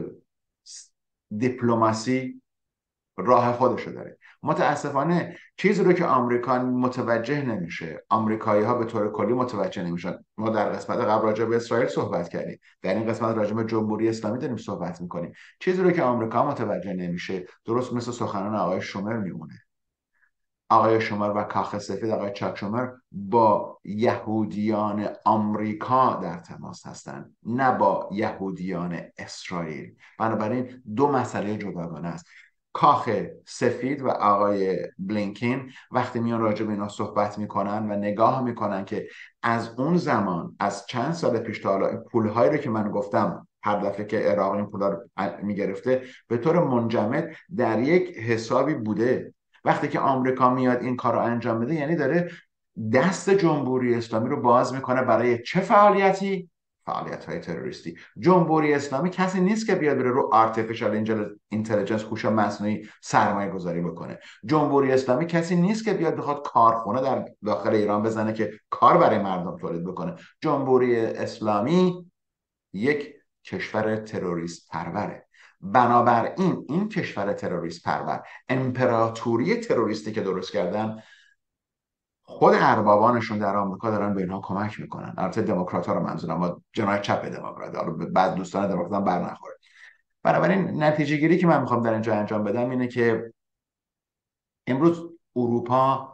دیپلماسی راه خودشو داره. متاسفانه چیزی رو که آمریکا متوجه نمیشه، آمریکایی ها به طور کلی متوجه نمیشن. ما در قسمت قبل راجع به اسرائیل صحبت کردیم، در این قسمت راجع به جمهوری اسلامی داریم صحبت میکنیم. چیزی رو که آمریکا متوجه نمیشه، درست مثل سخنان آقای شومر میمونه. آقای شومر و کاخ سفید، آقای چاک شومر، با یهودیان آمریکا در تماس هستند، نه با یهودیان اسرائیل. بنابراین دو مسئله جداگانه است. کاخ سفید و آقای بلینکن وقتی میان راجع به اینا صحبت میکنن و نگاه میکنن که از اون زمان، از چند سال پیش تا حالا، پولهایی رو که من گفتم هر دفعه که عراق این پولا رو میگرفته به طور منجمد در یک حسابی بوده. وقتی که آمریکا میاد این کار رو انجام بده، یعنی داره دست جمهوری اسلامی رو باز میکنه برای چه فعالیتی؟ فعالیت های تروریستی. جمهوری اسلامی کسی نیست که بیاد بره رو آرتفیشال اینتلیجنس، هوش مصنوعی، سرمایه گذاری بکنه. جمهوری اسلامی کسی نیست که بیاد بخواد کارخونه در داخل ایران بزنه که کار برای مردم تولید بکنه. جمهوری اسلامی یک کشور تروریست پروره. بنابراین این کشور تروریست پرور، امپراتوری تروریستی که درست کردن، خود اربابانشون در آمریکا دارن به اینها کمک میکنن. البته دموکرات ها رو منظورم، ما جناح چپ دموکرات ها رو، بعد دوستان دموکرات هم بر نخوره. بنابراین نتیجه گیری که من میخوام در اینجا انجام بدم اینه که امروز اروپا،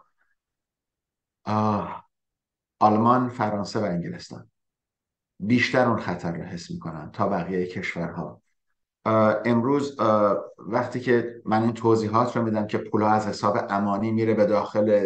آلمان، فرانسه و انگلستان بیشتر اون خطر رو حس میکنن تا بقیه کشورها. امروز وقتی که من این توضیحات رو میدم که پولها از حساب امانی میره به داخل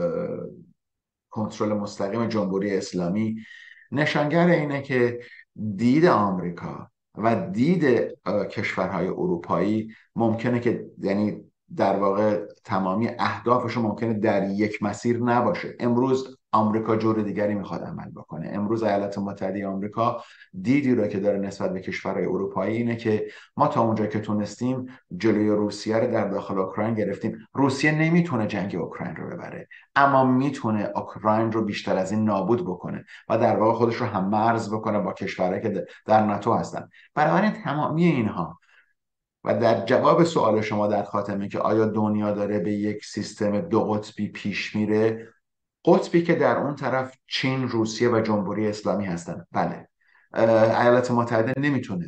کنترل مستقیم جمهوری اسلامی، نشانگر اینه که دید آمریکا و دید کشورهای اروپایی ممکنه که، یعنی در واقع تمامی اهدافشون ممکنه در یک مسیر نباشه. امروز آمریکا جور دیگری میخواد عمل بکنه. امروز ایالات متحده آمریکا دیدی رو که داره نسبت به کشورهای اروپایی اینه که ما تا اونجا که تونستیم جلوی روسیه رو در داخل اوکراین گرفتیم. روسیه نمیتونه جنگ اوکراین رو ببره، اما میتونه اوکراین رو بیشتر از این نابود بکنه و در واقع خودش رو هم مرز بکنه با کشورهایی که در ناتو هستن. بنابراین تمامی اینها و در جواب سوال شما در خاتمه که آیا دنیا داره به یک سیستم دو قطبی پیش میره، قطبی که در اون طرف چین، روسیه و جمهوری اسلامی هستن، بله. ایالات متحده نمیتونه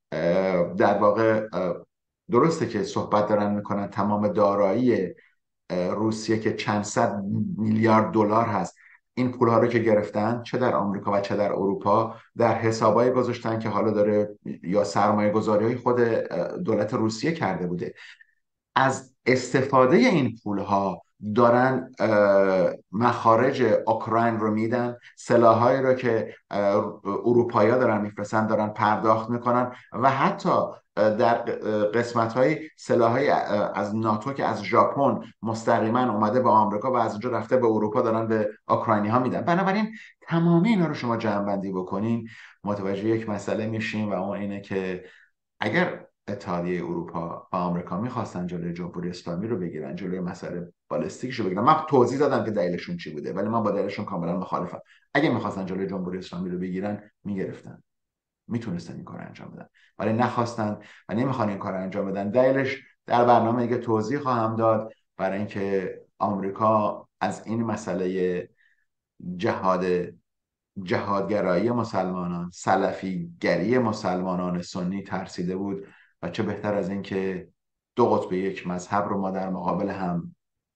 در واقع، درسته که صحبت دارن میکنن تمام دارایی روسیه که چند صد میلیارد دلار هست، این پولها رو که گرفتن چه در آمریکا و چه در اروپا در حسابای گذاشتن که حالا داره یا سرمایه گذاری های خود دولت روسیه کرده بوده. از استفاده این پولها دارن مخارج اوکراین رو میدن، سلاحایی رو که اروپایی ها دارن میفرستن دارن پرداخت میکنن و حتی در قسمت های سلاحای از ناتو که از ژاپن مستقیما اومده به آمریکا و از اونجا رفته به اروپا دارن به اوکراینی ها میدن. بنابراین تمامی اینا رو شما جمع بندی بکنین متوجه یک مسئله میشین و اون اینه که اگر اتحادیه اروپا و آمریکا میخواستن جلوی جمهوری اسلامی رو بگیرن، جلوی مسئله بالستیکش رو بگیرن، من توضیح دادم که دلیلشون چی بوده ولی من با دلیلشون کاملا مخالفم. اگه میخواستن جلوی جمهوری اسلامی رو بگیرن میگرفتن، میتونستن این کار انجام بدن، ولی نخواستن و نمیخوان این کار انجام بدن. دلیلش در برنامه دیگه توضیح خواهم داد، برای اینکه آمریکا از این مسئله جهاد جهادگرایی مسلمانان، سلفیگری مسلمانان سنی ترسیده بود و چه بهتر از این که دو قطب یک مذهب رو ما در مقابل هم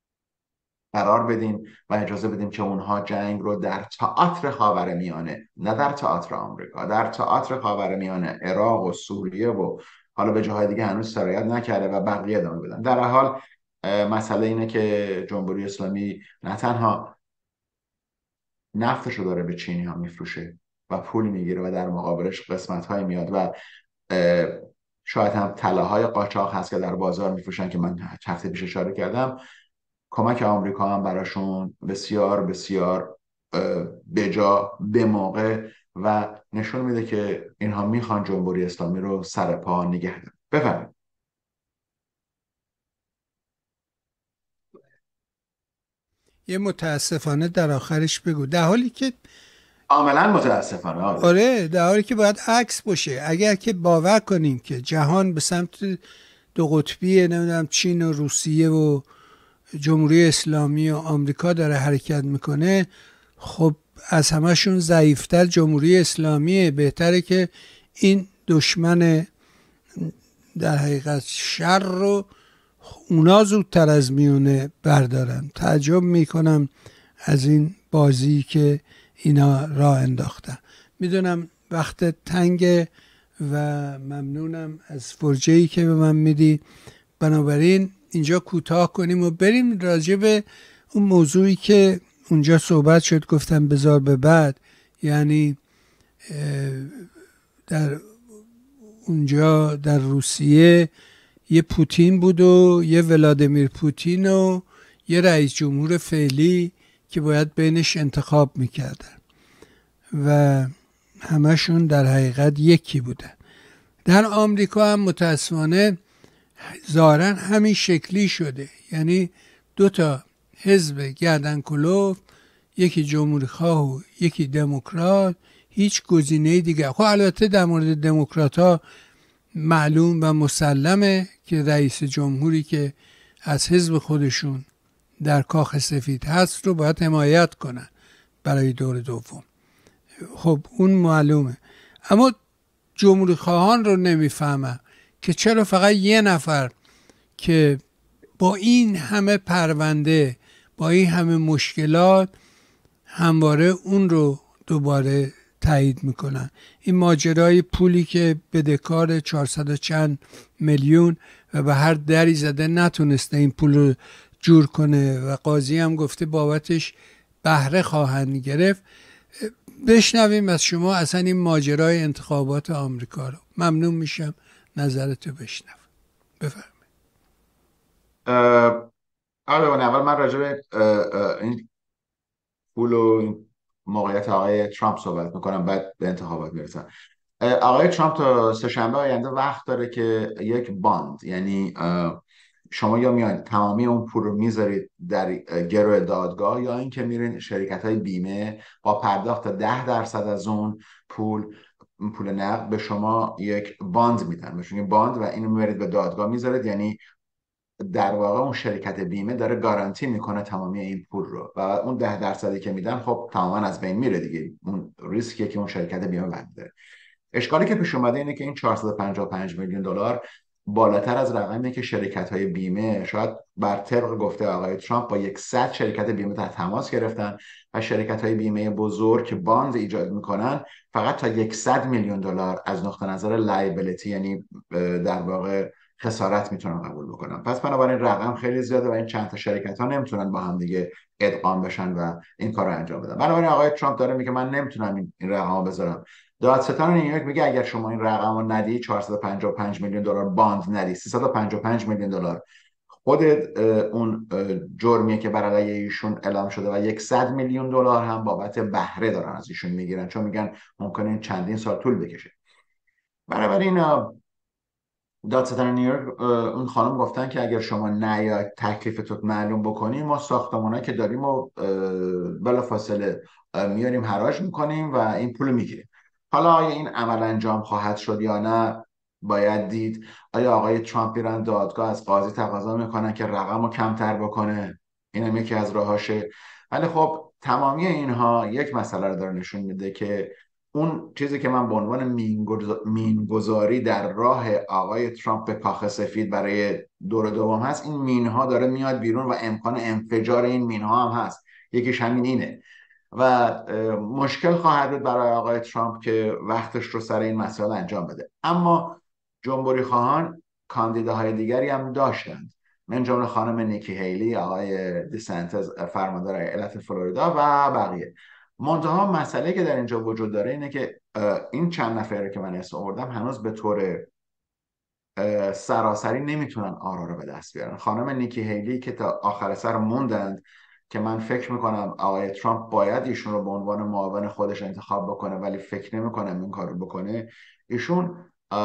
قرار بدیم و اجازه بدیم که اونها جنگ رو در تئاتر خاورمیانه، نه در تئاتر آمریکا، در تئاتر خاورمیانه، عراق و سوریه و حالا به جاهای دیگه هنوز سرایت نکرده و بقیه ادامه بدن. در حال مسئله اینه که جمهوری اسلامی نه تنها نفتش رو داره به چینی ها میفروشه و پول میگیره و در مقابلش قسمت های میاد و شاید هم طلاهای قاچاق هست که در بازار میفروشن که من هفته پیش اشاره کردم. کمک آمریکا هم براشون بسیار بسیار بجا، به موقع و نشون میده که اینها میخوان جمهوری اسلامی رو سر پا نگه دارن. بفرمایید. یه متاسفانه در آخرش بگو، در حالی که کاملا متاسفانه. آره، در حالی که باید عکس باشه. اگر که باور کنیم که جهان به سمت دو قطبی، نمیدونم چین و روسیه و جمهوری اسلامی و آمریکا داره حرکت میکنه، خب از همشون ضعیفتر جمهوری اسلامیه. بهتره که این دشمن در حقیقت شر رو اونا زودتر از میونه بردارن. تعجب میکنم از این بازی که اینا راه انداختن. میدونم وقت تنگ و ممنونم از فرجه‌ای که به من میدی، بنابراین اینجا کوتاه کنیم و بریم راجع به اون موضوعی که اونجا صحبت شد. گفتم بذار به بعد، یعنی در اونجا در روسیه یه پوتین بود و یه ولادیمیر پوتین و یه رئیس جمهور فعلی که باید بینش انتخاب میکردن و همشون در حقیقت یکی بودن. در آمریکا هم متاسفانه ظاهراً همین شکلی شده، یعنی دو تا حزب گردن کلوف، یکی جمهوری خواه و یکی دموکرات، هیچ گزینه دیگه. خب البته در مورد دموکرات ها معلوم و مسلمه که رئیس جمهوری که از حزب خودشون در کاخ سفید هست رو باید حمایت کنن برای دور دوم. خب اون معلومه. اما جمهوری خواهان رو نمیفهمم که چرا فقط یه نفر که با این همه پرونده، با این همه مشکلات، همواره اون رو دوباره تایید میکنن. این ماجرای پولی که بدهکار چهارصد و چند میلیون و به هر دری زده نتونسته این پول رو جور کنه و قاضی هم گفته بابتش بهره خواهند گرفت. بشنویم از شما اصلا این ماجرای انتخابات آمریکا رو. ممنون میشم نظرتو بشنوم. بفرمایید. اول اول من راجع به این پول و موقعیت آقای ترامپ صحبت میکنم، بعد به انتخابات میرسم. آقای ترامپ تا سه‌شنبه آینده وقت داره که یک باند، یعنی شما یا میان تمامی اون پول رو میذارید در گرو دادگاه، یا اینکه میرین شرکت های بیمه با پرداخت ده درصد از اون پول پول نقد به شما یک باند میدن، بهشون باند، و اینو میبرید به دادگاه میذارید. یعنی در واقع اون شرکت بیمه داره گارانتی میکنه تمامی این پول رو، و اون ده درصدی که میدن خب تماما از بین میره دیگه، اون ریسکیه که اون شرکت بیمه برمی‌داره. اشکالی که پیش اومده اینه که این چهارصد و پنجاه و پنج میلیون دلار بالاتر از رقمی که شرکت‌های بیمه، شاید بر طبق گفته آقای ترامپ، با صد شرکت بیمه در تماس گرفتن و شرکت‌های بیمه بزرگ که باند ایجاد میکنن فقط تا صد میلیون دلار از نقطه نظر لایبیلیتی، یعنی در واقع خسارت، میتونن قبول بکنن. پس بنابراین رقم خیلی زیاده و این چند تا شرکت ها نمیتونن با هم دیگه ادغام بشن و این کار رو انجام بدن. بنابراین آقای ترامپ داره میگه من نمیتونم این, این رقم رو بذارم. دادستان نیویورک میگه اگر شما این رقم رو ندی، چهارصد و پنجاه و پنج میلیون دلار باند ندی، سیصد و پنجاه و پنج میلیون دلار خود اون جرمیه که بر علیه ایشون اعلام شده، و صد میلیون دلار هم بابت بهره دارن از ایشون میگیرن، چون میگن ممکنه این چندین سال طول بکشه. بنابراین دادستان نیویورک اون خانم گفتن که اگر شما نیاید تکلیفتون معلوم بکنیم، ما ساختمانایی که داریم و بلافاصله میاریم حراج میکنیم و این پول میگیریم. حالا آیا این عمل انجام خواهد شد یا نه باید دید. آیا آقای ترامپ میرن دادگاه از قاضی تقاضا میکنن که رقم رو کمتر بکنه؟ این هم یکی از راهاشه. ولی خب تمامی اینها یک مسئله رو داره نشون میده که اون چیزی که من به عنوان مینگذاری در راه آقای ترامپ به کاخ سفید برای دور دوم هست، این مینها داره میاد بیرون و امکان انفجار این مینها هم هست. یکیش همین اینه و مشکل خواهد بود برای آقای ترامپ که وقتش رو سر این مسائل انجام بده. اما جمهوری خواهان کاندیداهای دیگری هم داشتند، من جمله خانم نیکی هیلی، آقای دیسنتز فرماندار ایالت فلوریدا و بقیه. منتها مسئله که در اینجا وجود داره اینه که این چند نفره که من اسم آوردم هنوز به طور سراسری نمیتونن آرا رو به دست بیارن. خانم نیکی هیلی که تا آخر سر موندند که من فکر میکنم آقای ترامپ باید ایشون رو به عنوان معاون خودش انتخاب بکنه، ولی فکر نمیکنم این کار رو بکنه. ایشون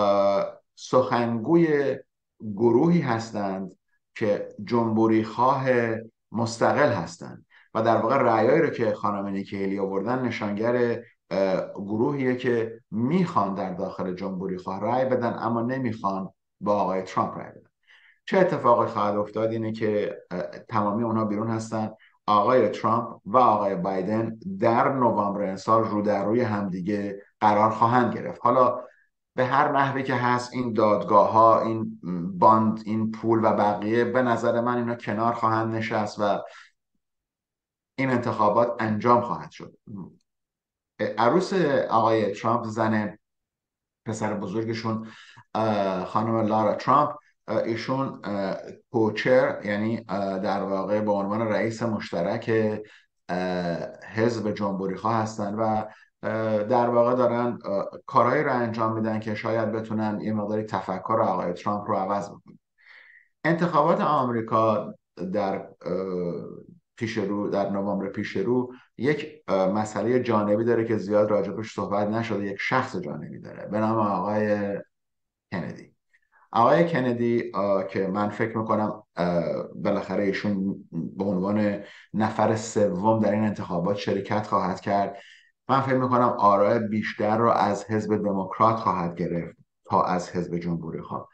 سخنگوی گروهی هستند که جمهوری خواه مستقل هستند و در واقع رأیایی رو که خانم نیکی هیلی آوردن نشانگر گروهیه که میخوان در داخل جمهوری خواه رأی بدن اما نمیخوان با آقای ترامپ رأی بدن. چه اتفاقی خواهد افتاد اینه که تمامی اونها بیرون هستن. آقای ترامپ و آقای بایدن در نوامبر این سال رو در روی همدیگه قرار خواهند گرفت. حالا به هر نحوی که هست این دادگاه ها، این باند، این پول و بقیه، به نظر من اینا کنار خواهند نشست و این انتخابات انجام خواهد شد. عروس آقای ترامپ، زن پسر بزرگشون خانم لارا ترامپ، ایشون کوچر، یعنی در واقع به عنوان رئیس مشترک حزب جمهوری خواه هستن و در واقع دارن کارهایی رو انجام میدن که شاید بتونن یه مقداری تفکر آقای ترامپ رو عوض بکنن. انتخابات آمریکا در پیش رو در نوامبر پیش رو یک مسئله جانبی داره که زیاد راجبش صحبت نشده. یک شخص جانبی داره به نام آقای کندی. آقای کندی که من فکر میکنم بالاخره ایشون به عنوان نفر سوم در این انتخابات شرکت خواهد کرد. من فکر میکنم آراء بیشتر رو از حزب دموکرات خواهد گرفت تا از حزب جمهوری خواه.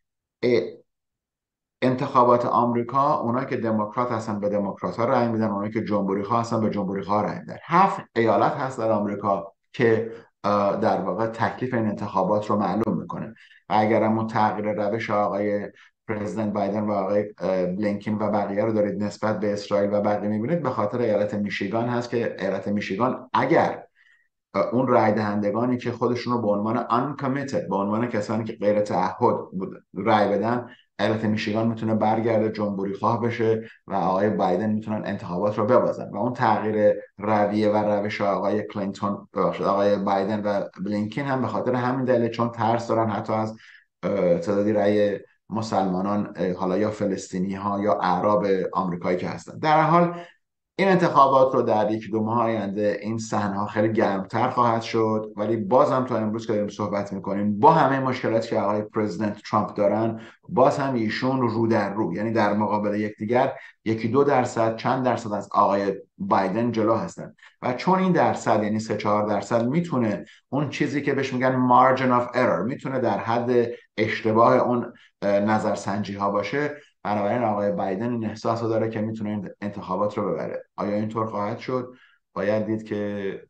انتخابات آمریکا، اونایی که دموکرات هستن به دموکرات ها رأی میدن، اونایی که جمهوری خواه هستن به جمهوری خواه رأی میدن. هفت ایالت هست در آمریکا که در واقع تکلیف این انتخابات رو معلوم میکنه و اگر همون تغییر روش آقای پرزیدنت بایدن و آقای بلینکن و بقیه رو دارید نسبت به اسرائیل و بقیه میبینید، به خاطر ایالت میشیگان هست که ایالت میشیگان اگر اون رای دهندگانی که خودشون رو به عنوان uncommitted، به عنوان کسانی که غیر تعهد رای بدن، ایالت میشیگان میتونه برگرده جمهوری خواه بشه و آقای بایدن میتونن انتخابات رو ببازن و اون تغییر رویه و روش آقای کلینتون، آقای بایدن و بلینکن هم به خاطر همین دلیل، چون ترس دارن حتی از تعدادی رای مسلمانان، حالا یا فلسطینی ها یا اعراب آمریکایی که هستن. در حال این انتخابات رو در یک دو ماه آینده این صحنه‌ها خیلی گرمتر خواهد شد، ولی بازم تا امروز که داریم صحبت میکنیم با همه مشکلاتی که آقای پرزیدنت ترامپ دارن، باز هم ایشون رو در رو، یعنی در مقابل یکدیگر یکی دو درصد چند درصد از آقای بایدن جلو هستن و چون این درصد یعنی سه چهار درصد میتونه اون چیزی که بهش میگن margin of error، میتونه در حد اشتباه اون نظرسنجی ها باشه، بنابراین آقای بایدن این احساس رو داره که میتونه این انتخابات رو ببره. آیا اینطور خواهد شد؟ باید دید که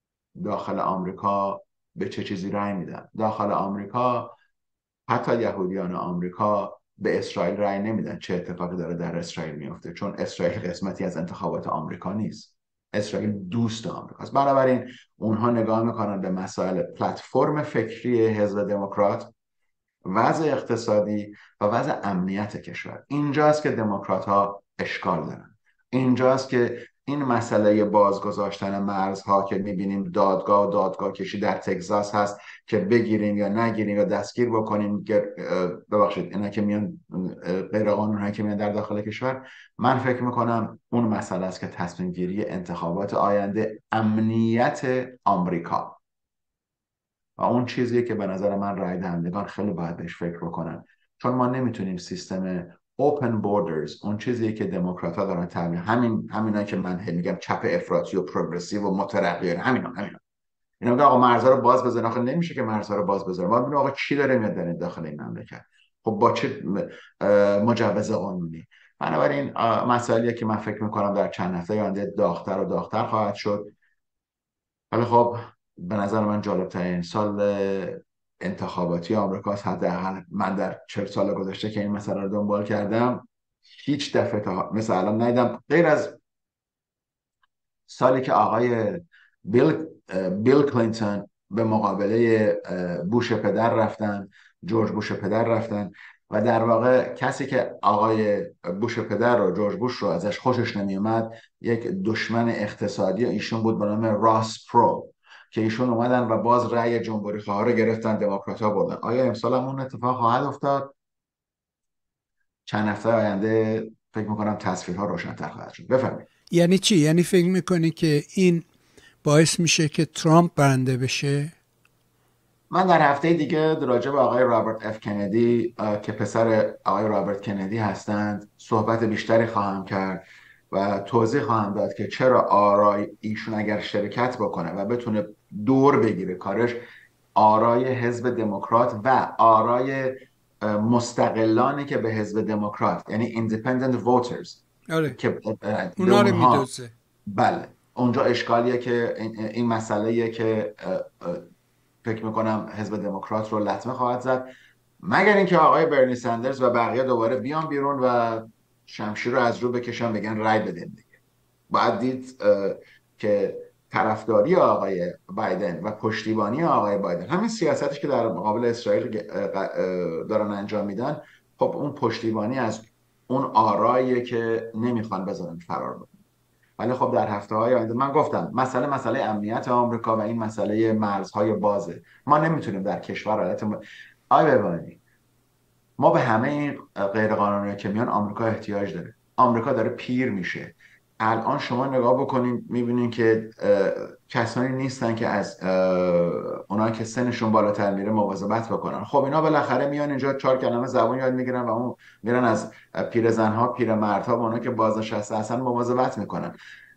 داخل آمریکا به چه چیزی رأی میدن. داخل آمریکا حتی یهودیان آمریکا به اسرائیل رأی نمیدن. چه اتفاقی داره در اسرائیل میفته؟ چون اسرائیل قسمتی از انتخابات آمریکا نیست. اسرائیل دوست آمریکاست. بنابراین اونها نگاه میکنن به مسائل پلتفرم فکری حزب دموکرات، وضع اقتصادی و وضع امنیت کشور. اینجاست که دموکرات ها اشکال دارن. اینجاست که این مسئله بازگذاشتن مرزها که میبینیم دادگاه و دادگاه کشی در تگزاس هست که بگیریم یا نگیریم یا دستگیر بکنیم، ببخشید اینا که میان غیر قانونی که میان در داخل کشور، من فکر میکنم اون مسئله است که تصمیم گیری انتخابات آینده امنیت آمریکا و اون چیزیه که به نظر من رای دهندگان خیلی باید بهش فکر بکنن، چون ما نمیتونیم سیستم open borders، اون چیزیه که دموکرات‌ها دارن تعمیم، همین همینا که من میگم چپ افراطی و پروگرسیو و مترقی، همینا همینا اینا میگن آقا مرزها رو باز بذارن. آخه نمیشه که مرزها رو باز بذارن. ما ببینیم آقا چی داره میاد در داخل این مملکت، خب با چه مجوز قانونی. بنابراین مسائلیه که من فکر میکنم در چند هفته آینده داغ‌تر و داغ‌تر خواهد شد. ولی خب به نظر من جالب‌ترین سال انتخاباتی آمریکاست. حداقل من در چهل سال گذشته که این مسئله رو دنبال کردم هیچ دفعه تا مثلا الان ندیدم، غیر از سالی که آقای بیل بیل کلینتون به مقابله بوش پدر رفتن، جورج بوش پدر رفتن و در واقع کسی که آقای بوش پدر رو، جورج بوش رو ازش خوشش نمیومد، یک دشمن اقتصادی ایشون بود به نام راس پرو که ایشون اومدن و باز رأی جمهوری خواه رو گرفتن، دموکرات ها بردن. آیا امسال هم اون اتفاق خواهد افتاد؟ چند هفته آینده فکر میکنم تصویرها روشن‌تر خواهد شد. بفرمایید. یعنی چی؟ یعنی فکر میکنی که این باعث میشه که ترامپ برنده بشه؟ من در هفته دیگه راجع به آقای رابرت اف کندی که پسر آقای رابرت کندی هستند صحبت بیشتری خواهم کرد و توضیح خواهم داد که چرا آرای ایشون اگر شرکت بکنه و بتونه دور بگیره کارش، آرای حزب دموکرات و آرای مستقلانی که به حزب دموکرات، یعنی independent voters، آره. که اونا رو میدوزه. بله، اونجا اشکالیه که این مسئله‌ایه که فکر میکنم حزب دموکرات رو لطمه خواهد زد، مگر اینکه آقای برنی سندرز و بقیه دوباره بیان بیرون و شمشیر رو از رو بکشن بگن رای بدین دیگه. باید دید که طرفداری آقای بایدن و پشتیبانی آقای بایدن، همین سیاستش که در مقابل اسرائیل دارن انجام میدن، خب اون پشتیبانی از اون آراییه که نمیخوان بذارن فرار بکنن. ولی خب در هفته های آینده من گفتم مسئله مسئله امنیت آمریکا و این مسئله مرزهای بازه. ما نمیتونیم در کشور حالت م... آی ببانی، ما به همه این غیرقانونی که میان آمریکا احتیاج داره. آمریکا داره پیر میشه. الان شما نگاه بکنین میبینین که کسانی نیستن که از اونا که سنشون بالاتر میره مواظبت بکنن. خب اینا بالاخره میان اینجا چهار کلمه زبان یاد میگیرن و اون میرن از پیرزنها پیرمردها و اونا که بازنشسته هستن مواظبت میکنن.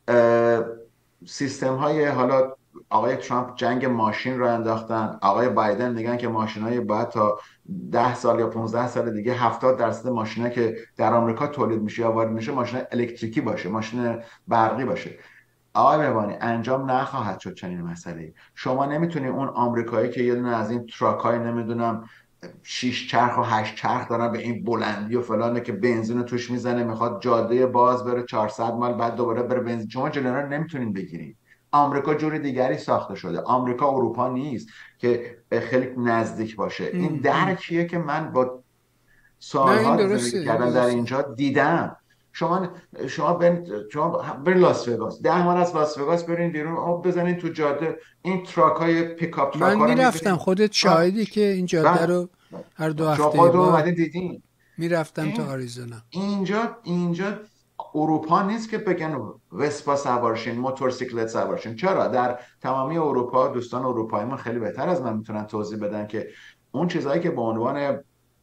سیستم های، حالا آقای ترامپ جنگ ماشین رو انداختن، آقای بایدن میگن که ماشینای باید تا ده سال یا پانزده سال دیگه هفتاد درصد ماشینا که در آمریکا تولید میشه یا وارد میشه ماشین الکتریکی باشه، ماشین برقی باشه. آقای مهربانی انجام نخواهد شد چنین مسئله. شما نمیتونی اون آمریکایی که یه دونه از این تراکای نمیدونم شیش چرخ و هشت چرخ دارن به این بلندی و فلانه که بنزین توش میزنه میخواد جاده باز بره چهارصد مایل بعد دوباره بره بنزین، شما جلوی رو نمیتونین بگیرید. آمریکا جور دیگری ساخته شده. آمریکا اروپا نیست که خیلی نزدیک باشه. ام. این درکیه که من با سالها زندگی کردن در اینجا دیدم. شما شما برین شما برین لاس وگاس، ده ماه از لاس وگاس برین بیرون، آب بزنین تو جاده، این تراکای پیکاپ تراک من میرفتم، خودت شاهدی که این جاده رو هر دو هفته خود اومدین دیدین. میرفتم تا آریزونا. اینجا اینجا اروپا نیست که بگن وسپا سوارشین، موتورسیکلت سوارشین. چرا؟ در تمامی اروپا دوستان اروپاییمون خیلی بهتر از من میتونن توضیح بدن که اون چیزایی که به عنوان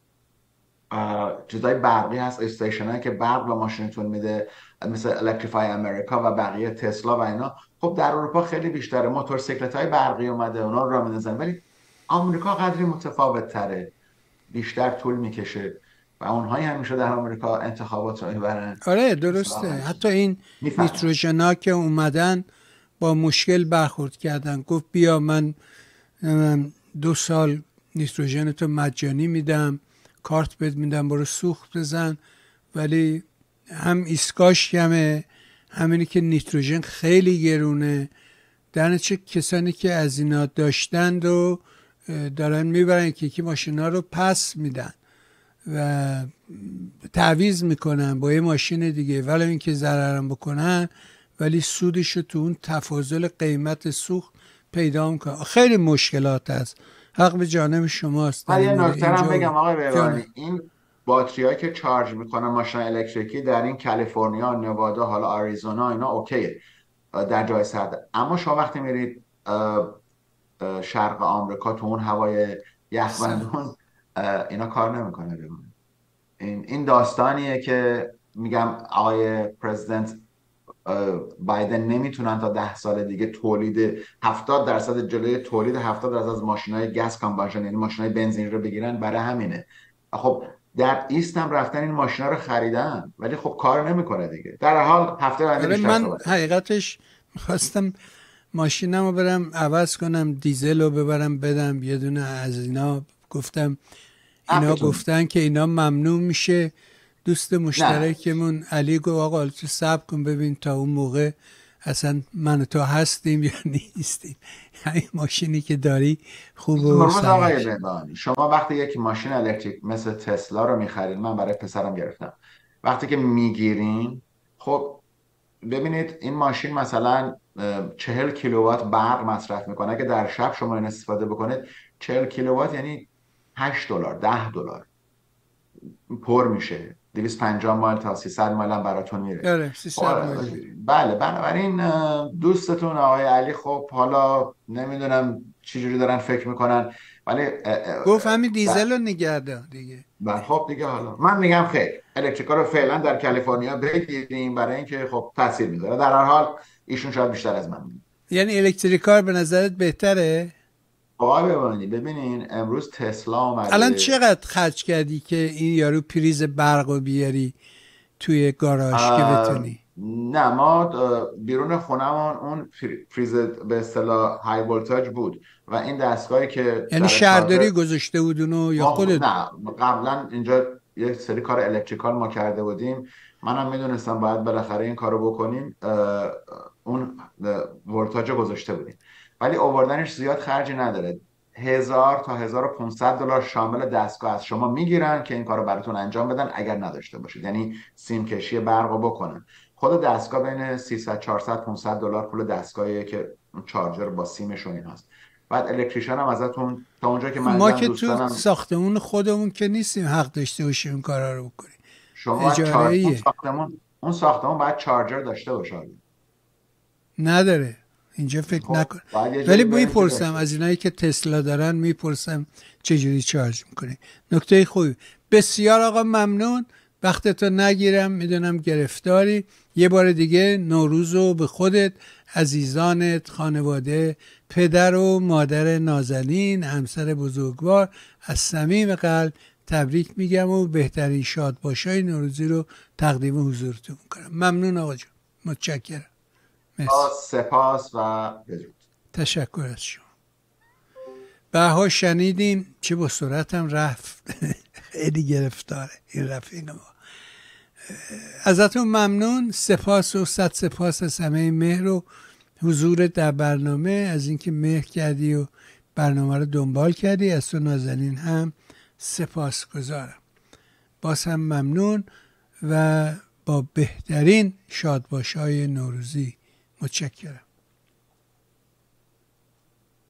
چیزای برقی هست، استیشنایی که برق به ماشینتون میده مثل الکتریفای امریکا و بقیه تسلا و اینا، خب در اروپا خیلی بیشتره. موتورسیکلت های برقی اومده اونا رو راه میندازن، ولی آمریکا قدری متفاوت تره، بیشتر طول میکشه و اونهایی همیشه در آمریکا انتخابات رو میبرن. آره درسته. حتی این نیتروژنا که اومدن با مشکل برخورد کردن. گفت بیا من دو سال نیتروژن تو مجانی میدم، کارت بد میدم برو سوخت بزن، ولی هم ایستگاش کمه، همینی که نیتروژن خیلی گرونه. در چه کسانی که از اینا داشتند و دارن میبرن که یکی ماشینا رو پس میدن و تعویض میکنن با یه ماشین دیگه، ولی اینکه ضررم بکنن ولی سودش رو تو اون تفاضل قیمت سوخت پیدا میکنن. خیلی مشکلات هست. حق به جانب شماست. من یه نکته هم بگم آقای بهبانی، این باتریایی که چارج میکنن ماشین الکتریکی در این کالیفرنیا، نوادا، حالا آریزونا اینا اوکیه در جای سرد، اما شما وقتی میرید شرق آمریکا تو اون هوای یخبندون اینا کار نمیکنه. این این داستانیه که میگم آقای پرزیدنت بایدن نمیتونن تا ده سال دیگه تولید هفتاد درصد جلوی تولید هفتاد درصد از ماشینای گاز کامباشن یعنی ماشینای بنزینی رو بگیرن. برای همینه خب در ایست هم رفتن این ماشینا رو خریدن ولی خب کار نمیکنه دیگه. در حال هفته بعد من صحبت. حقیقتش میخواستم ماشینمو برم عوض کنم، دیزل رو ببرم بدم یه دونه از اینا. گفتم اینا گفتن که اینا ممنوع میشه. دوست مشترکمون علی گفت آقا تو صبر کن ببین تا اون موقع اصلا من و تو هستیم یا نیستیم. همین ماشینی که داری خوب و سلامت. شما وقتی یک ماشین الکتریک مثل تسلا رو میخرید، من برای پسرم گرفتم، وقتی که میگیرین خب ببینید این ماشین مثلا چهل کیلووات برق مصرف میکنه. اگه در شب شما این استفاده بکنید چهل کیلووات یعنی هشت دلار ده دلار پر میشه. دویست و پنجاه مایل تا سیصد مایل هم براتون میره. آره سیصد مایل. بله بنابراین دوستتون آقای علی خب حالا نمیدونم چی جوری دارن فکر میکنن ولی گفت همین دیزل رو نگرده دیگه. بله خب دیگه حالا من میگم خیر الکتریکال رو فعلا در کالیفرنیا بگیریم برای اینکه خب تاثیر میذاره. در هر حال ایشون شاید بیشتر از من میگه. یعنی الکتریکال به نظرت بهتره؟ آقای ببینید ببینین امروز تسلا اومده. الان چقدر خرج کردی که این یارو پریز برقو بیاری توی گاراژ که بتونی؟ نه ما بیرون خونمون اون پریز به اصطلاح های ولتاژ بود و این دستگاهی که یعنی شهرداری گذاشته بود اونو یا خودت؟ نه قبلا اینجا یک سری کار الکتریکال ما کرده بودیم. منم میدونستم باید بالاخره این کارو بکنیم اون ولتاژ گذاشته بودیم ولی آوردنش زیاد خرجی نداره. هزار تا هزار و پانصد دلار شامل دستگاه از شما میگیرن که این کارو براتون انجام بدن اگر نداشته باشید، یعنی سیم کشی برقو بکنن. خود دستگاه بین سیصد چهارصد پانصد دلار پول دستگاهیه که چارجر با سیمشون این هست. بعد الکتریشن هم ازتون تا اونجا که من ما که دوستانم... تو ساختمون خودمون که نیستیم حق داشته باشیم این کارا رو بکنیم. شما اجاره‌ایه. ساختمون اون ساختمون باید چارجر داشته باشه. نداره اینجا فکر خب نکن. ولی میپرسم از اینایی که تسلا دارن میپرسم چجوری چارج میکنی. نکته خوبی. بسیار آقا ممنون. وقتتو نگیرم میدونم گرفتاری. یه بار دیگه نوروزو به خودت، عزیزانت، خانواده، پدر و مادر نازنین، همسر بزرگوار از صمیم قلب تبریک میگم و بهترین شادباشای نوروزی رو تقدیم حضورتون میکنم. ممنون آقا جان. متشکرم. سپاس و بدرود. تشکر از شما. بها شنیدیم چه با سرعتم رفت. خیلی گرفتاره این رفیق ما. ازتون ممنون. سپاس و صد سپاس از همه مهر و حضور در برنامه، از اینکه مهر کردی و برنامه رو دنبال کردی. از تو نازنین هم سپاس گذارم. باز هم ممنون و با بهترین شادباشای نوروزی متشکرم.